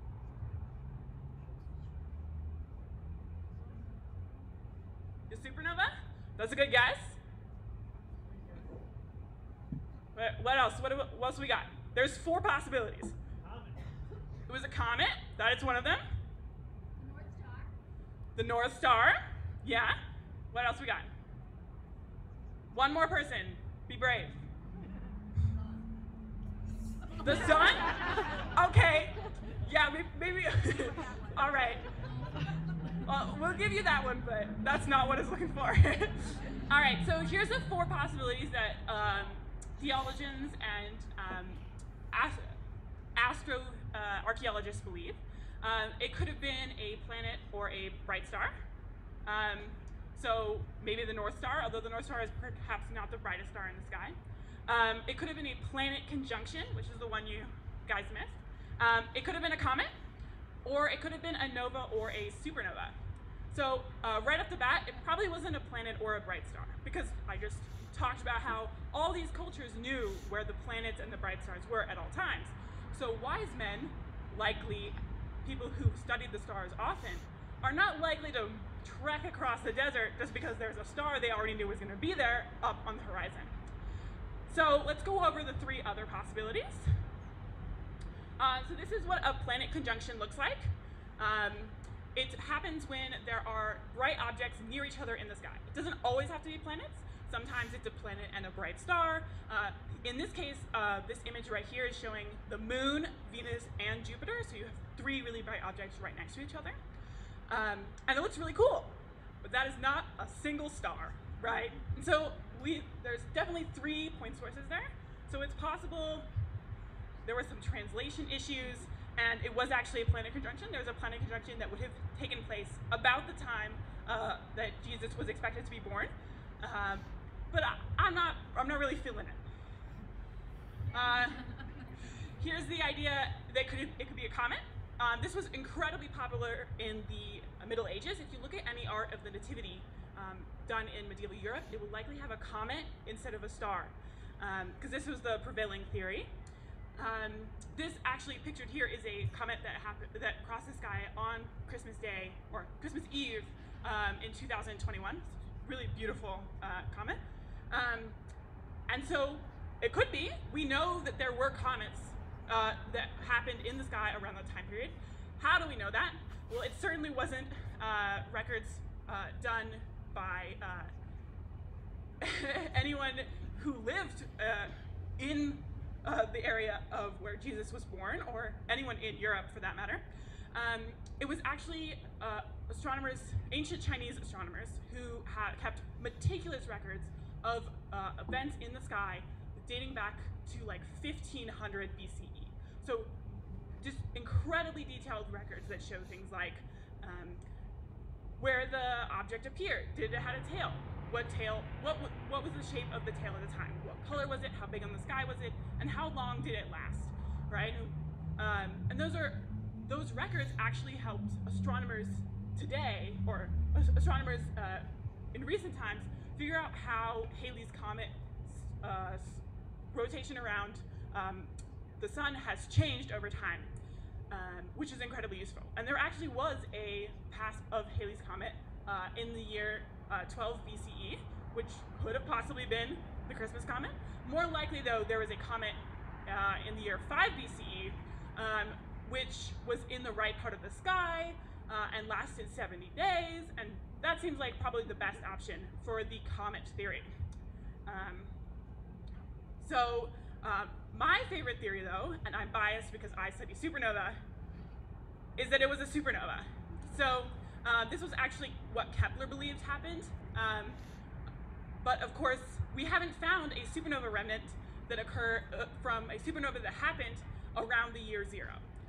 The supernova? That's a good guess. What, what else? What, what else we got? There's four possibilities. It was a comet. That is one of them. The North Star. The North Star. Yeah. What else we got? One more person. Be brave. The sun? Okay. Yeah, maybe. maybe. All right. Well, we'll give you that one, but that's not what it's looking for. All right, so here's the four possibilities that um, theologians and um, ast astro uh, archaeologists believe. Um, it could have been a planet or a bright star. Um, so maybe the North Star, although the North Star is perhaps not the brightest star in the sky. Um, it could have been a planet conjunction, which is the one you guys missed. Um, it could have been a comet, or it could have been a nova or a supernova. So uh, right off the bat, it probably wasn't a planet or a bright star, because I just talked about how all these cultures knew where the planets and the bright stars were at all times. So wise men, likely people who studied the stars often, are not likely to trek across the desert just because there's a star they already knew was going to be there up on the horizon. So let's go over the three other possibilities. Uh, so this is what a planet conjunction looks like. Um, it happens when there are bright objects near each other in the sky. It doesn't always have to be planets. Sometimes it's a planet and a bright star. Uh, in this case, uh, this image right here is showing the moon, Venus, and Jupiter. So you have three really bright objects right next to each other. Um, and it looks really cool, but that is not a single star, right? And so we, there's definitely three point sources there. So it's possible there were some translation issues, and it was actually a planet conjunction. There was a planet conjunction that would have taken place about the time uh, that Jesus was expected to be born. Um, but I, I'm not, I'm not really feeling it. Uh, here's the idea that could, it could be a comet. Um, this was incredibly popular in the Middle Ages. If you look at any art of the Nativity um, done in medieval Europe, it will likely have a comet instead of a star, because um, this was the prevailing theory. Um, this actually pictured here is a comet that happened that crossed the sky on Christmas Day or Christmas Eve um, in two thousand twenty-one. Really beautiful uh, comet, um, and so it could be. We know that there were comets uh, that happened in the sky around that time period. How do we know that? Well, it certainly wasn't uh, records uh, done by uh, anyone who lived uh, in Uh, the area of where Jesus was born, or anyone in Europe for that matter. Um, it was actually uh, astronomers, ancient Chinese astronomers, who had kept meticulous records of uh, events in the sky dating back to like fifteen hundred B C E. So just incredibly detailed records that show things like um, where the object appeared. Did it have a tail? What tail, what, what was the shape of the tail at the time? What color was it? How big on the sky was it? And how long did it last, right? Um, and those are those records actually helped astronomers today, or as- astronomers uh, in recent times, figure out how Halley's Comet uh, rotation around um, the sun has changed over time, um, which is incredibly useful. And there actually was a pass of Halley's Comet uh, in the year uh, twelve B C E, which could have possibly been the Christmas comet. More likely, though, there was a comet uh, in the year five B C E, um, which was in the right part of the sky uh, and lasted seventy days, and that seems like probably the best option for the comet theory. Um, so uh, my favorite theory, though, and I'm biased because I study supernova, is that it was a supernova. So uh, this was actually what Kepler believed happened, um, but of course we haven't found a supernova remnant that occurred uh, from a supernova that happened around the year zero.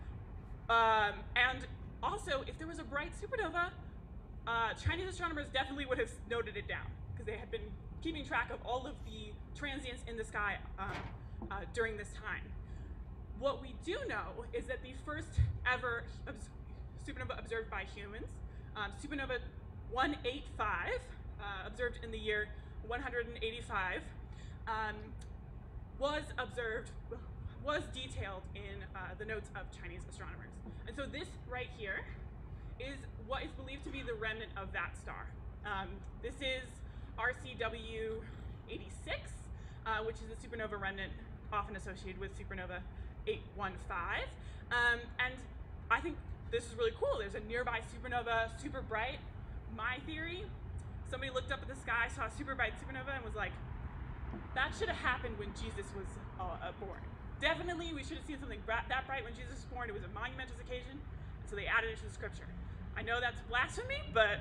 Um, and also, if there was a bright supernova, uh, Chinese astronomers definitely would have noted it down, because they had been keeping track of all of the transients in the sky um, uh, during this time. What we do know is that the first ever obs supernova observed by humans, um, supernova one eighty-five, uh, observed in the year one hundred eighty-five, um, was observed, was detailed in uh, the notes of Chinese astronomers. And so this right here is what is believed to be the remnant of that star. Um, this is R C W eighty-six, uh, which is a supernova remnant often associated with supernova eight one five. Um, and I think this is really cool. There's a nearby supernova, super bright. My theory, somebody looked up at the sky, saw a super bright supernova and was like, that should have happened when Jesus was uh, uh, born. Definitely, we should have seen something bra that bright when Jesus was born. It was a monumentous occasion, and so they added it to the scripture. I know that's blasphemy, but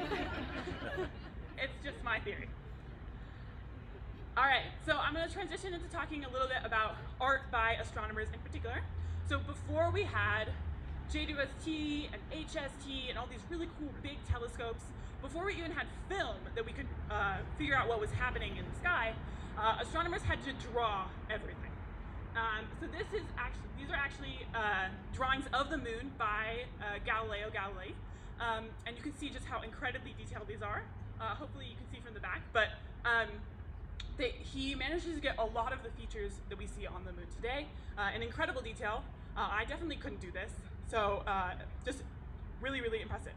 it's just my theory. All right, so I'm going to transition into talking a little bit about art by astronomers in particular. So before we had J two S T and H S T and all these really cool big telescopes, before we even had film that we could uh, figure out what was happening in the sky, uh, astronomers had to draw everything. Um, so this is actually, these are actually uh, drawings of the moon by uh, Galileo Galilei. Um, and you can see just how incredibly detailed these are. Uh, hopefully you can see from the back, but um, they, he manages to get a lot of the features that we see on the moon today uh, in incredible detail. Uh, I definitely couldn't do this, so uh, just really, really impressive.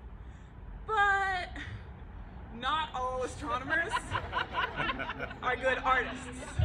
But not all astronomers are good artists.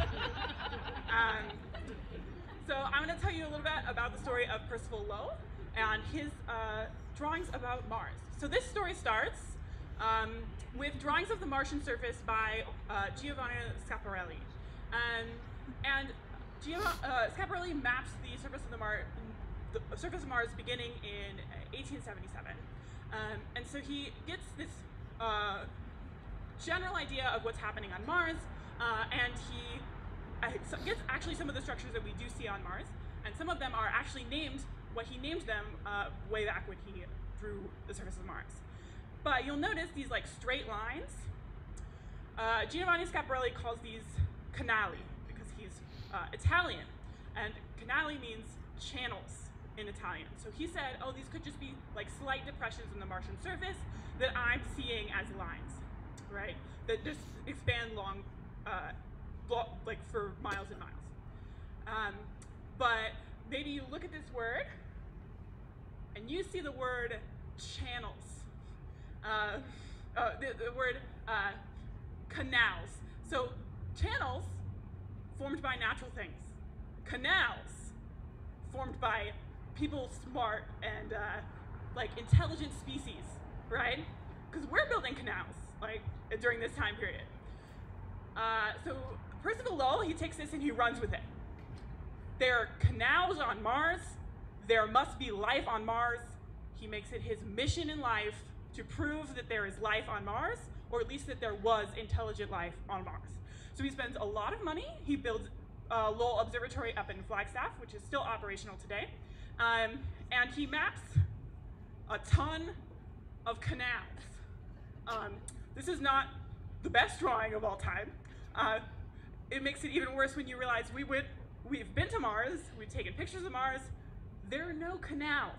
Um, So I'm going to tell you a little bit about the story of Percival Lowe and his uh, drawings about Mars. So this story starts um, with drawings of the Martian surface by uh, Giovanni Schiaparelli. Um, and Gio uh, Schiaparelli maps the surface of the, Mar the surface of Mars beginning in eighteen seventy-seven. Um, and so he gets this uh, general idea of what's happening on Mars, uh, and he Uh, so gets actually some of the structures that we do see on Mars, and some of them are actually named what he named them uh, way back when he drew the surface of Mars. But you'll notice these like straight lines. Uh, Giovanni Schiaparelli calls these canali because he's uh, Italian, and canali means channels in Italian. So he said, oh, these could just be like slight depressions in the Martian surface that I'm seeing as lines, right? That just expand long, uh, like for miles and miles. Um, but maybe you look at this word and you see the word channels, uh, uh, the, the word uh, canals. So channels formed by natural things, canals formed by people smart and uh, like intelligent species, right? Because we're building canals like during this time period. Uh, so Percival Lowe, he takes this and he runs with it. There are canals on Mars. There must be life on Mars. He makes it his mission in life to prove that there is life on Mars, or at least that there was intelligent life on Mars. So he spends a lot of money. He builds uh, Lowell Observatory up in Flagstaff, which is still operational today. Um, and he maps a ton of canals. Um, this is not the best drawing of all time. Uh, it makes it even worse when you realize we would, we've been to Mars, we've taken pictures of Mars, there are no canals.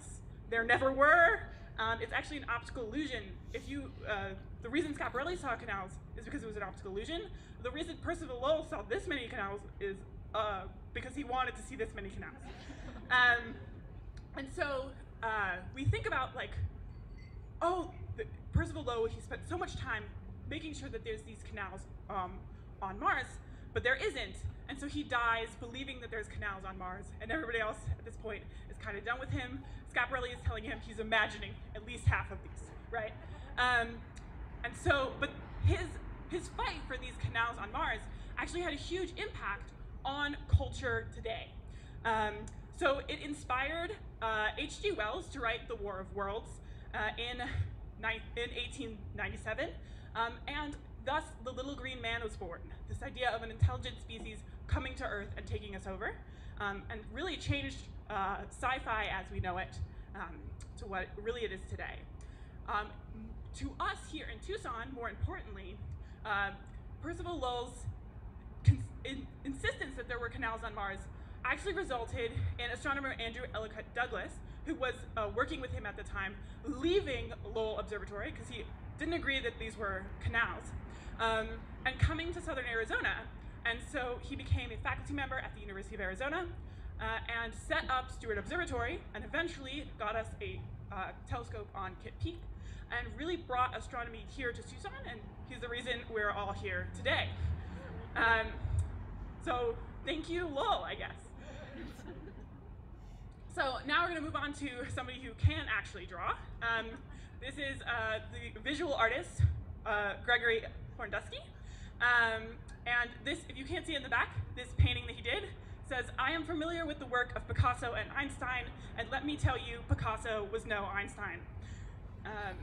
there never were. Um, it's actually an optical illusion. If you, uh, the reason Schiaparelli saw canals is because it was an optical illusion. The reason Percival Lowell saw this many canals is uh, because he wanted to see this many canals. Um, and so uh, we think about like, oh, the, Percival Lowell, he spent so much time making sure that there's these canals um, on Mars, but there isn't. And so he dies believing that there's canals on Mars, and everybody else at this point is kind of done with him. Schiaparelli is telling him he's imagining at least half of these, right? Um, and so, but his, his fight for these canals on Mars actually had a huge impact on culture today. Um, so it inspired uh, H G Wells to write The War of Worlds uh, in, in eighteen ninety-seven, um, and thus the Little Green Man was born, this idea of an intelligent species coming to Earth and taking us over, um, and really changed uh, sci-fi as we know it um, to what really it is today. Um, to us here in Tucson, more importantly, uh, Percival Lowell's in insistence that there were canals on Mars actually resulted in astronomer Andrew Ellicott Douglas, who was uh, working with him at the time, leaving Lowell Observatory because he didn't agree that these were canals, um, and coming to southern Arizona. And so he became a faculty member at the University of Arizona uh, and set up Steward Observatory, and eventually got us a uh, telescope on Kitt Peak, and really brought astronomy here to Tucson, and he's the reason we're all here today. Um, so thank you, Lowell, I guess. So now we're going to move on to somebody who can actually draw. Um, this is uh, the visual artist, uh, Gregory Horndusky. Um, and this, if you can't see in the back, this painting that he did says, "I am familiar with the work of Picasso and Einstein, and let me tell you, Picasso was no Einstein." Um,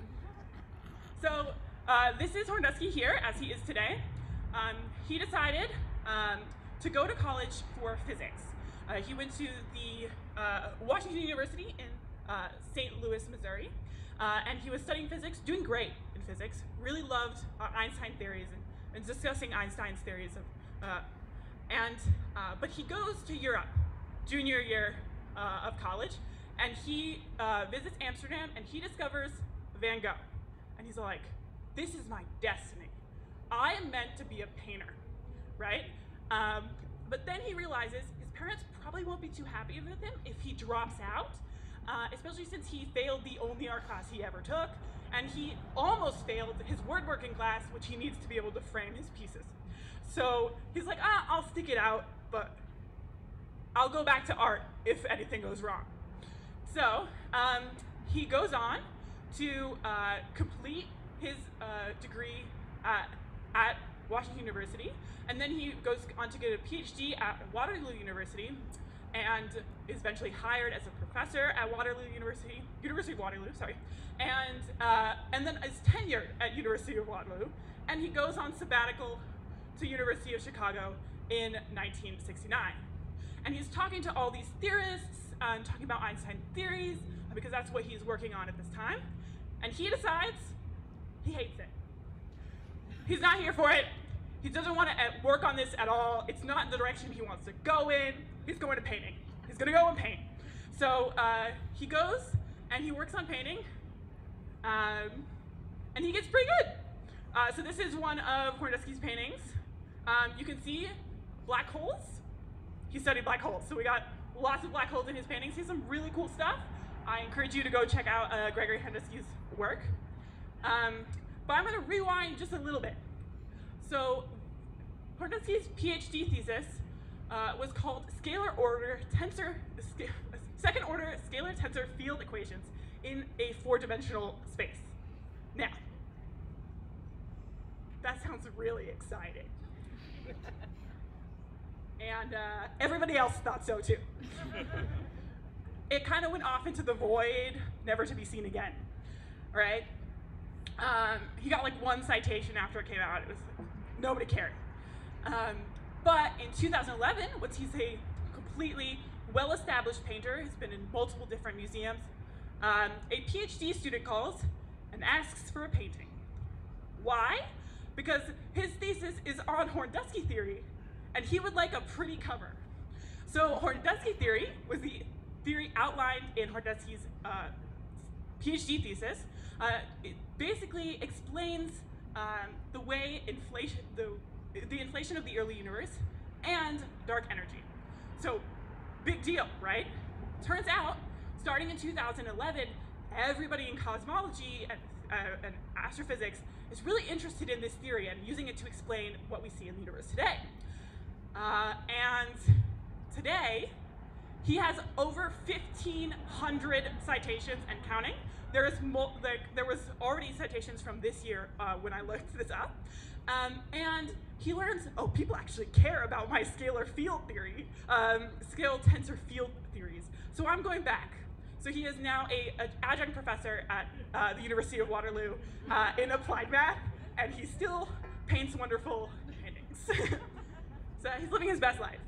so uh, this is Horndusky here, as he is today. Um, he decided um, to go to college for physics. Uh, he went to the uh, Washington University in uh, Saint Louis, Missouri, uh, and he was studying physics, doing great in physics, really loved uh, Einstein theories and, and discussing Einstein's theories. Of, uh, and, uh, but he goes to Europe, junior year uh, of college, and he uh, visits Amsterdam, and he discovers Van Gogh. And he's like, this is my destiny. I am meant to be a painter, right? Um, but then he realizes his parents probably won't be too happy with him if he drops out, uh, especially since he failed the only art class he ever took, and he almost failed his woodworking class, which he needs to be able to frame his pieces. So he's like, ah, I'll stick it out, but I'll go back to art if anything goes wrong. So um, he goes on to uh, complete his uh, degree at, at Washington University, and then he goes on to get a PhD at Waterloo University, and is eventually hired as a professor at Waterloo University, University of Waterloo, sorry, and uh, and then is tenured at University of Waterloo, and he goes on sabbatical to University of Chicago in nineteen sixty-nine, and he's talking to all these theorists uh, and talking about Einstein theories because that's what he's working on at this time, and he decides he hates it. He's not here for it. He doesn't want to work on this at all. It's not the direction he wants to go in. He's going to painting. He's going to go and paint. So uh, he goes and he works on painting, um, and he gets pretty good. Uh, so this is one of Horndusky's paintings. Um, you can see black holes. He studied black holes, so we got lots of black holes in his paintings. He has some really cool stuff. I encourage you to go check out uh, Gregory Horndusky's work. Um, but I'm going to rewind just a little bit. So Horndusky's PhD thesis uh, was called Scalar Order Tensor, sc Second Order Scalar Tensor Field Equations in a Four-Dimensional Space. Now, that sounds really exciting. And uh, everybody else thought so too. It kind of went off into the void, never to be seen again, right? Um, he got like one citation after it came out. It was nobody cared. Um, but in two thousand eleven, what's he's a completely well-established painter, has been in multiple different museums. Um, a PhD student calls and asks for a painting. Why? Because his thesis is on Horndusky theory, and he would like a pretty cover. So Horndusky theory was the theory outlined in Horndusky's uh, PhD thesis. Uh, it basically explains um, the way inflation, the, the inflation of the early universe and dark energy. So, big deal, right? Turns out, starting in two thousand eleven, everybody in cosmology and, uh, and astrophysics is really interested in this theory and using it to explain what we see in the universe today. Uh, and today, he has over fifteen hundred citations and counting. There is mo like, there was already citations from this year uh, when I looked this up. Um, and he learns, oh, people actually care about my scalar field theory, um, scale tensor field theories. So I'm going back. So he is now a, a adjunct professor at uh, the University of Waterloo uh, in applied math, and he still paints wonderful paintings. So he's living his best life.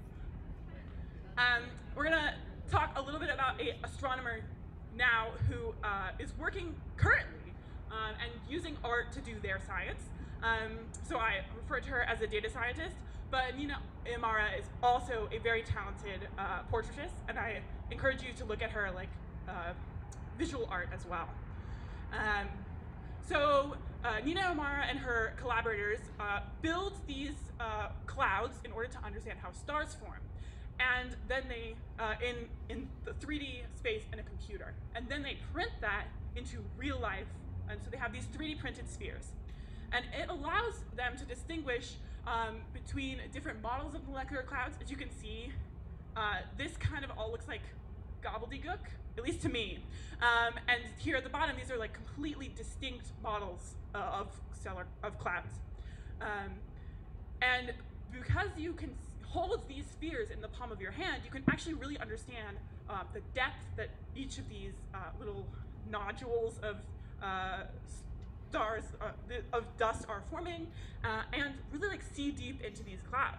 Um, we're gonna talk a little bit about an astronomer now who uh, is working currently um, and using art to do their science. Um, so I refer to her as a data scientist, but Nina Ibarra is also a very talented uh, portraitist, and I encourage you to look at her like uh, visual art as well. Um, so uh, Nina Ibarra and her collaborators uh, build these uh, clouds in order to understand how stars form. And then they, uh, in, in the three D space in a computer. And then they print that into real life. And so they have these three D printed spheres. And it allows them to distinguish um, between different models of molecular clouds. As you can see, uh, this kind of all looks like gobbledygook, at least to me. Um, and here at the bottom, these are like completely distinct models uh, of stellar, of clouds. Um, and because you can hold these spheres in the palm of your hand, you can actually really understand uh, the depth that each of these uh, little nodules of uh, stars, uh, of dust are forming, uh, and really like see deep into these clouds.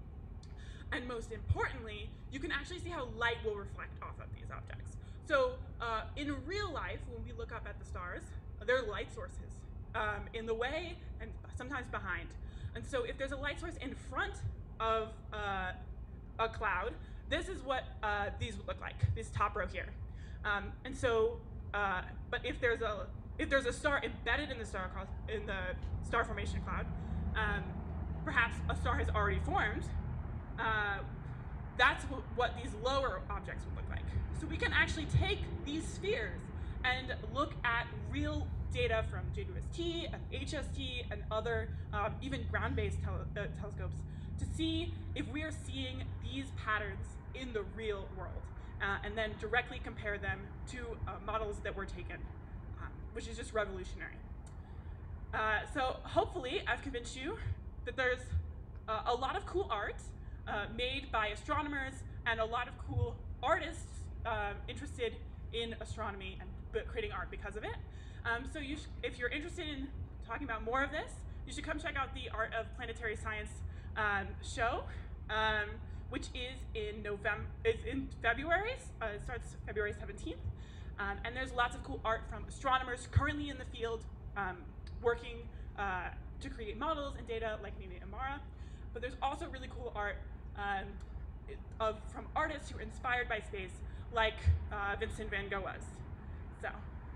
And most importantly, you can actually see how light will reflect off of these objects. So uh, in real life, when we look up at the stars, there are light sources um, in the way and sometimes behind. And so if there's a light source in front of uh, a cloud, this is what uh, these would look like, this top row here. Um, and so, uh, but if there's a if there's a star embedded in the star in the star formation cloud, um, perhaps a star has already formed. Uh, that's w what these lower objects would look like. So we can actually take these spheres and look at real data from J W S T and H S T and other um, even ground-based tele uh, telescopes to see if we are seeing these patterns in the real world, uh, and then directly compare them to uh, models that were taken, um, which is just revolutionary. Uh, so hopefully I've convinced you that there's uh, a lot of cool art uh, made by astronomers and a lot of cool artists uh, interested in astronomy and creating art because of it. Um, so you if you're interested in talking about more of this, you should come check out the Art of Planetary Science Um, show, um, which is in November. It's in February. Uh, it starts February seventeenth, um, and there's lots of cool art from astronomers currently in the field, um, working uh, to create models and data like Nina Ibarra. But there's also really cool art um, of from artists who are inspired by space, like uh, Vincent van Gogh was. So,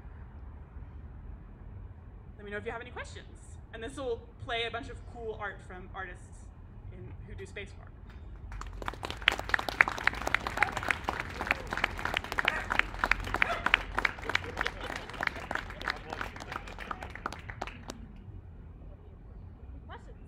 let me know if you have any questions, and this will play a bunch of cool art from artists In, who do space work. Questions?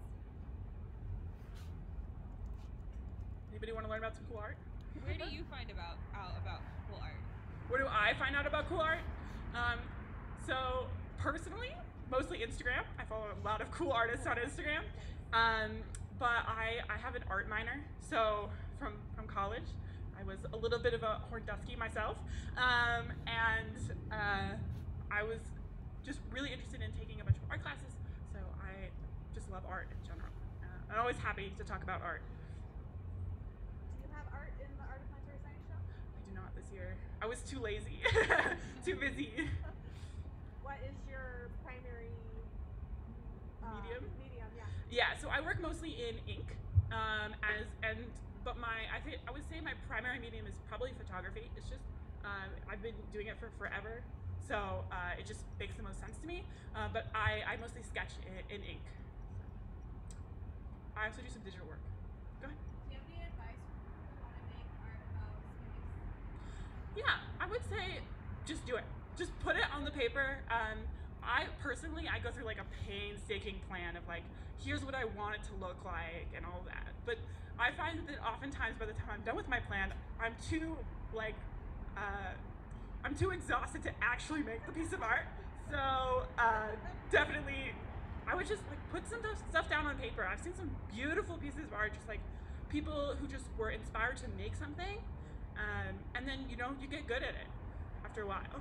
Anybody want to learn about some cool art? Where do you find about out about cool art? Where do I find out about cool art? Um, so personally, mostly Instagram. I follow a lot of cool artists on Instagram. Um, But I, I have an art minor, so from, from college, I was a little bit of a Horndusky myself, um, and uh, I was just really interested in taking a bunch of art classes, so I just love art in general. Uh, I'm always happy to talk about art. Do you have art in the Art of Planetary Science show? I do not this year. I was too lazy, too busy. What is your primary uh, Medium? Medium, yeah. Yeah, so I work mostly in ink, um, as and but my I think I would say my primary medium is probably photography. It's just um, I've been doing it for forever, So uh, it just makes the most sense to me. Uh, but I, I mostly sketch in, in ink. I also do some digital work. Go ahead. Do you have any advice for people who want to make art about space? Yeah, I would say just do it. Just put it on the paper. Um, I personally, I go through like a painstaking plan of like, here's what I want it to look like and all that. But I find that oftentimes by the time I'm done with my plan, I'm too like, uh, I'm too exhausted to actually make the piece of art. So uh, definitely, I would just like put some stuff down on paper. I've seen some beautiful pieces of art, just like people who just were inspired to make something, um, and then you know you get good at it after a while.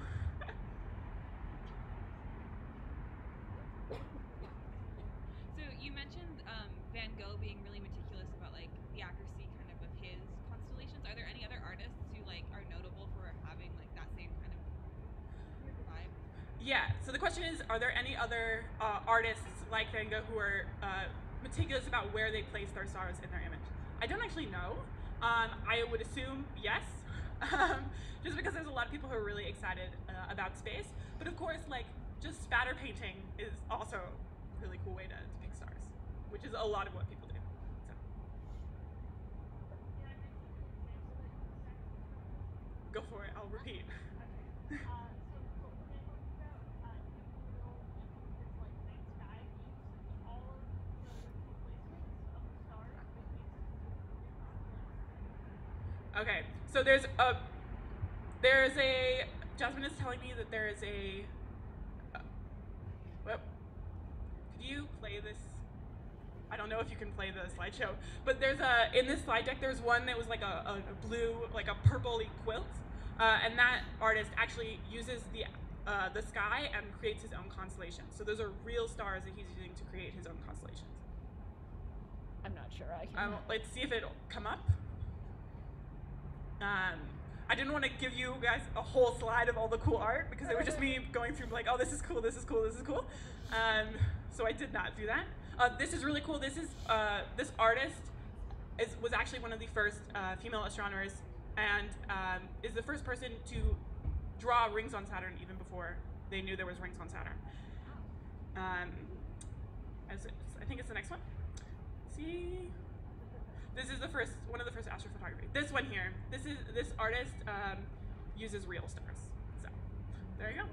So you mentioned um, Van Gogh being really meticulous about like the accuracy kind of of his constellations. Are there any other artists who like are notable for having like that same kind of vibe? Yeah, so the question is, are there any other uh, artists like Van Gogh who are uh, meticulous about where they place their stars in their image? I don't actually know. Um, I would assume yes, um, just because there's a lot of people who are really excited uh, about space. But of course, like, just spatter painting is also a really cool way to depict stars, which is a lot of what people do. So. Go for it, I'll repeat. Okay, so there's a, there's a, Jasmine is telling me that there is a, uh, well, could you play this? I don't know if you can play the slideshow, but there's a, in this slide deck, there's one that was like a, a, a blue, like a purpley quilt, uh, and that artist actually uses the, uh, the sky and creates his own constellation. So those are real stars that he's using to create his own constellations. I'm not sure I can. Um, let's see if it'll come up. Um, I didn't want to give you guys a whole slide of all the cool art because it would just me going through like, oh, this is cool, this is cool, this is cool. Um, so I did not do that. Uh, this is really cool. This is uh, this artist is was actually one of the first uh, female astronomers and um, is the first person to draw rings on Saturn even before they knew there was rings on Saturn. Um, as it, I think it's the next one. See. This is the first, one of the first astrophotography. This one here, this is this artist um, uses real stars. So there you go.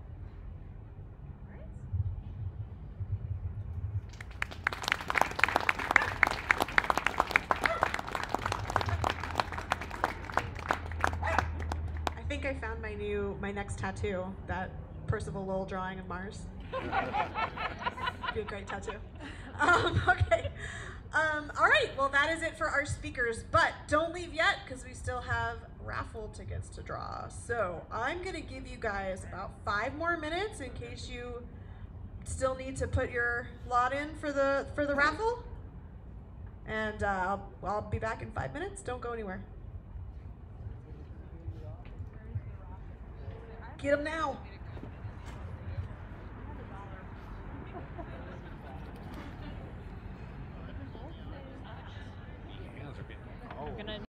I think I found my new, my next tattoo. That Percival Lowell drawing of Mars. Be a great tattoo. Um, okay. Um, all right, well that is it for our speakers, but don't leave yet because we still have raffle tickets to draw. So I'm gonna give you guys about five more minutes in case you still need to put your lot in for the for the raffle. And uh, I'll, I'll be back in five minutes. Don't go anywhere. Get them now. We're gonna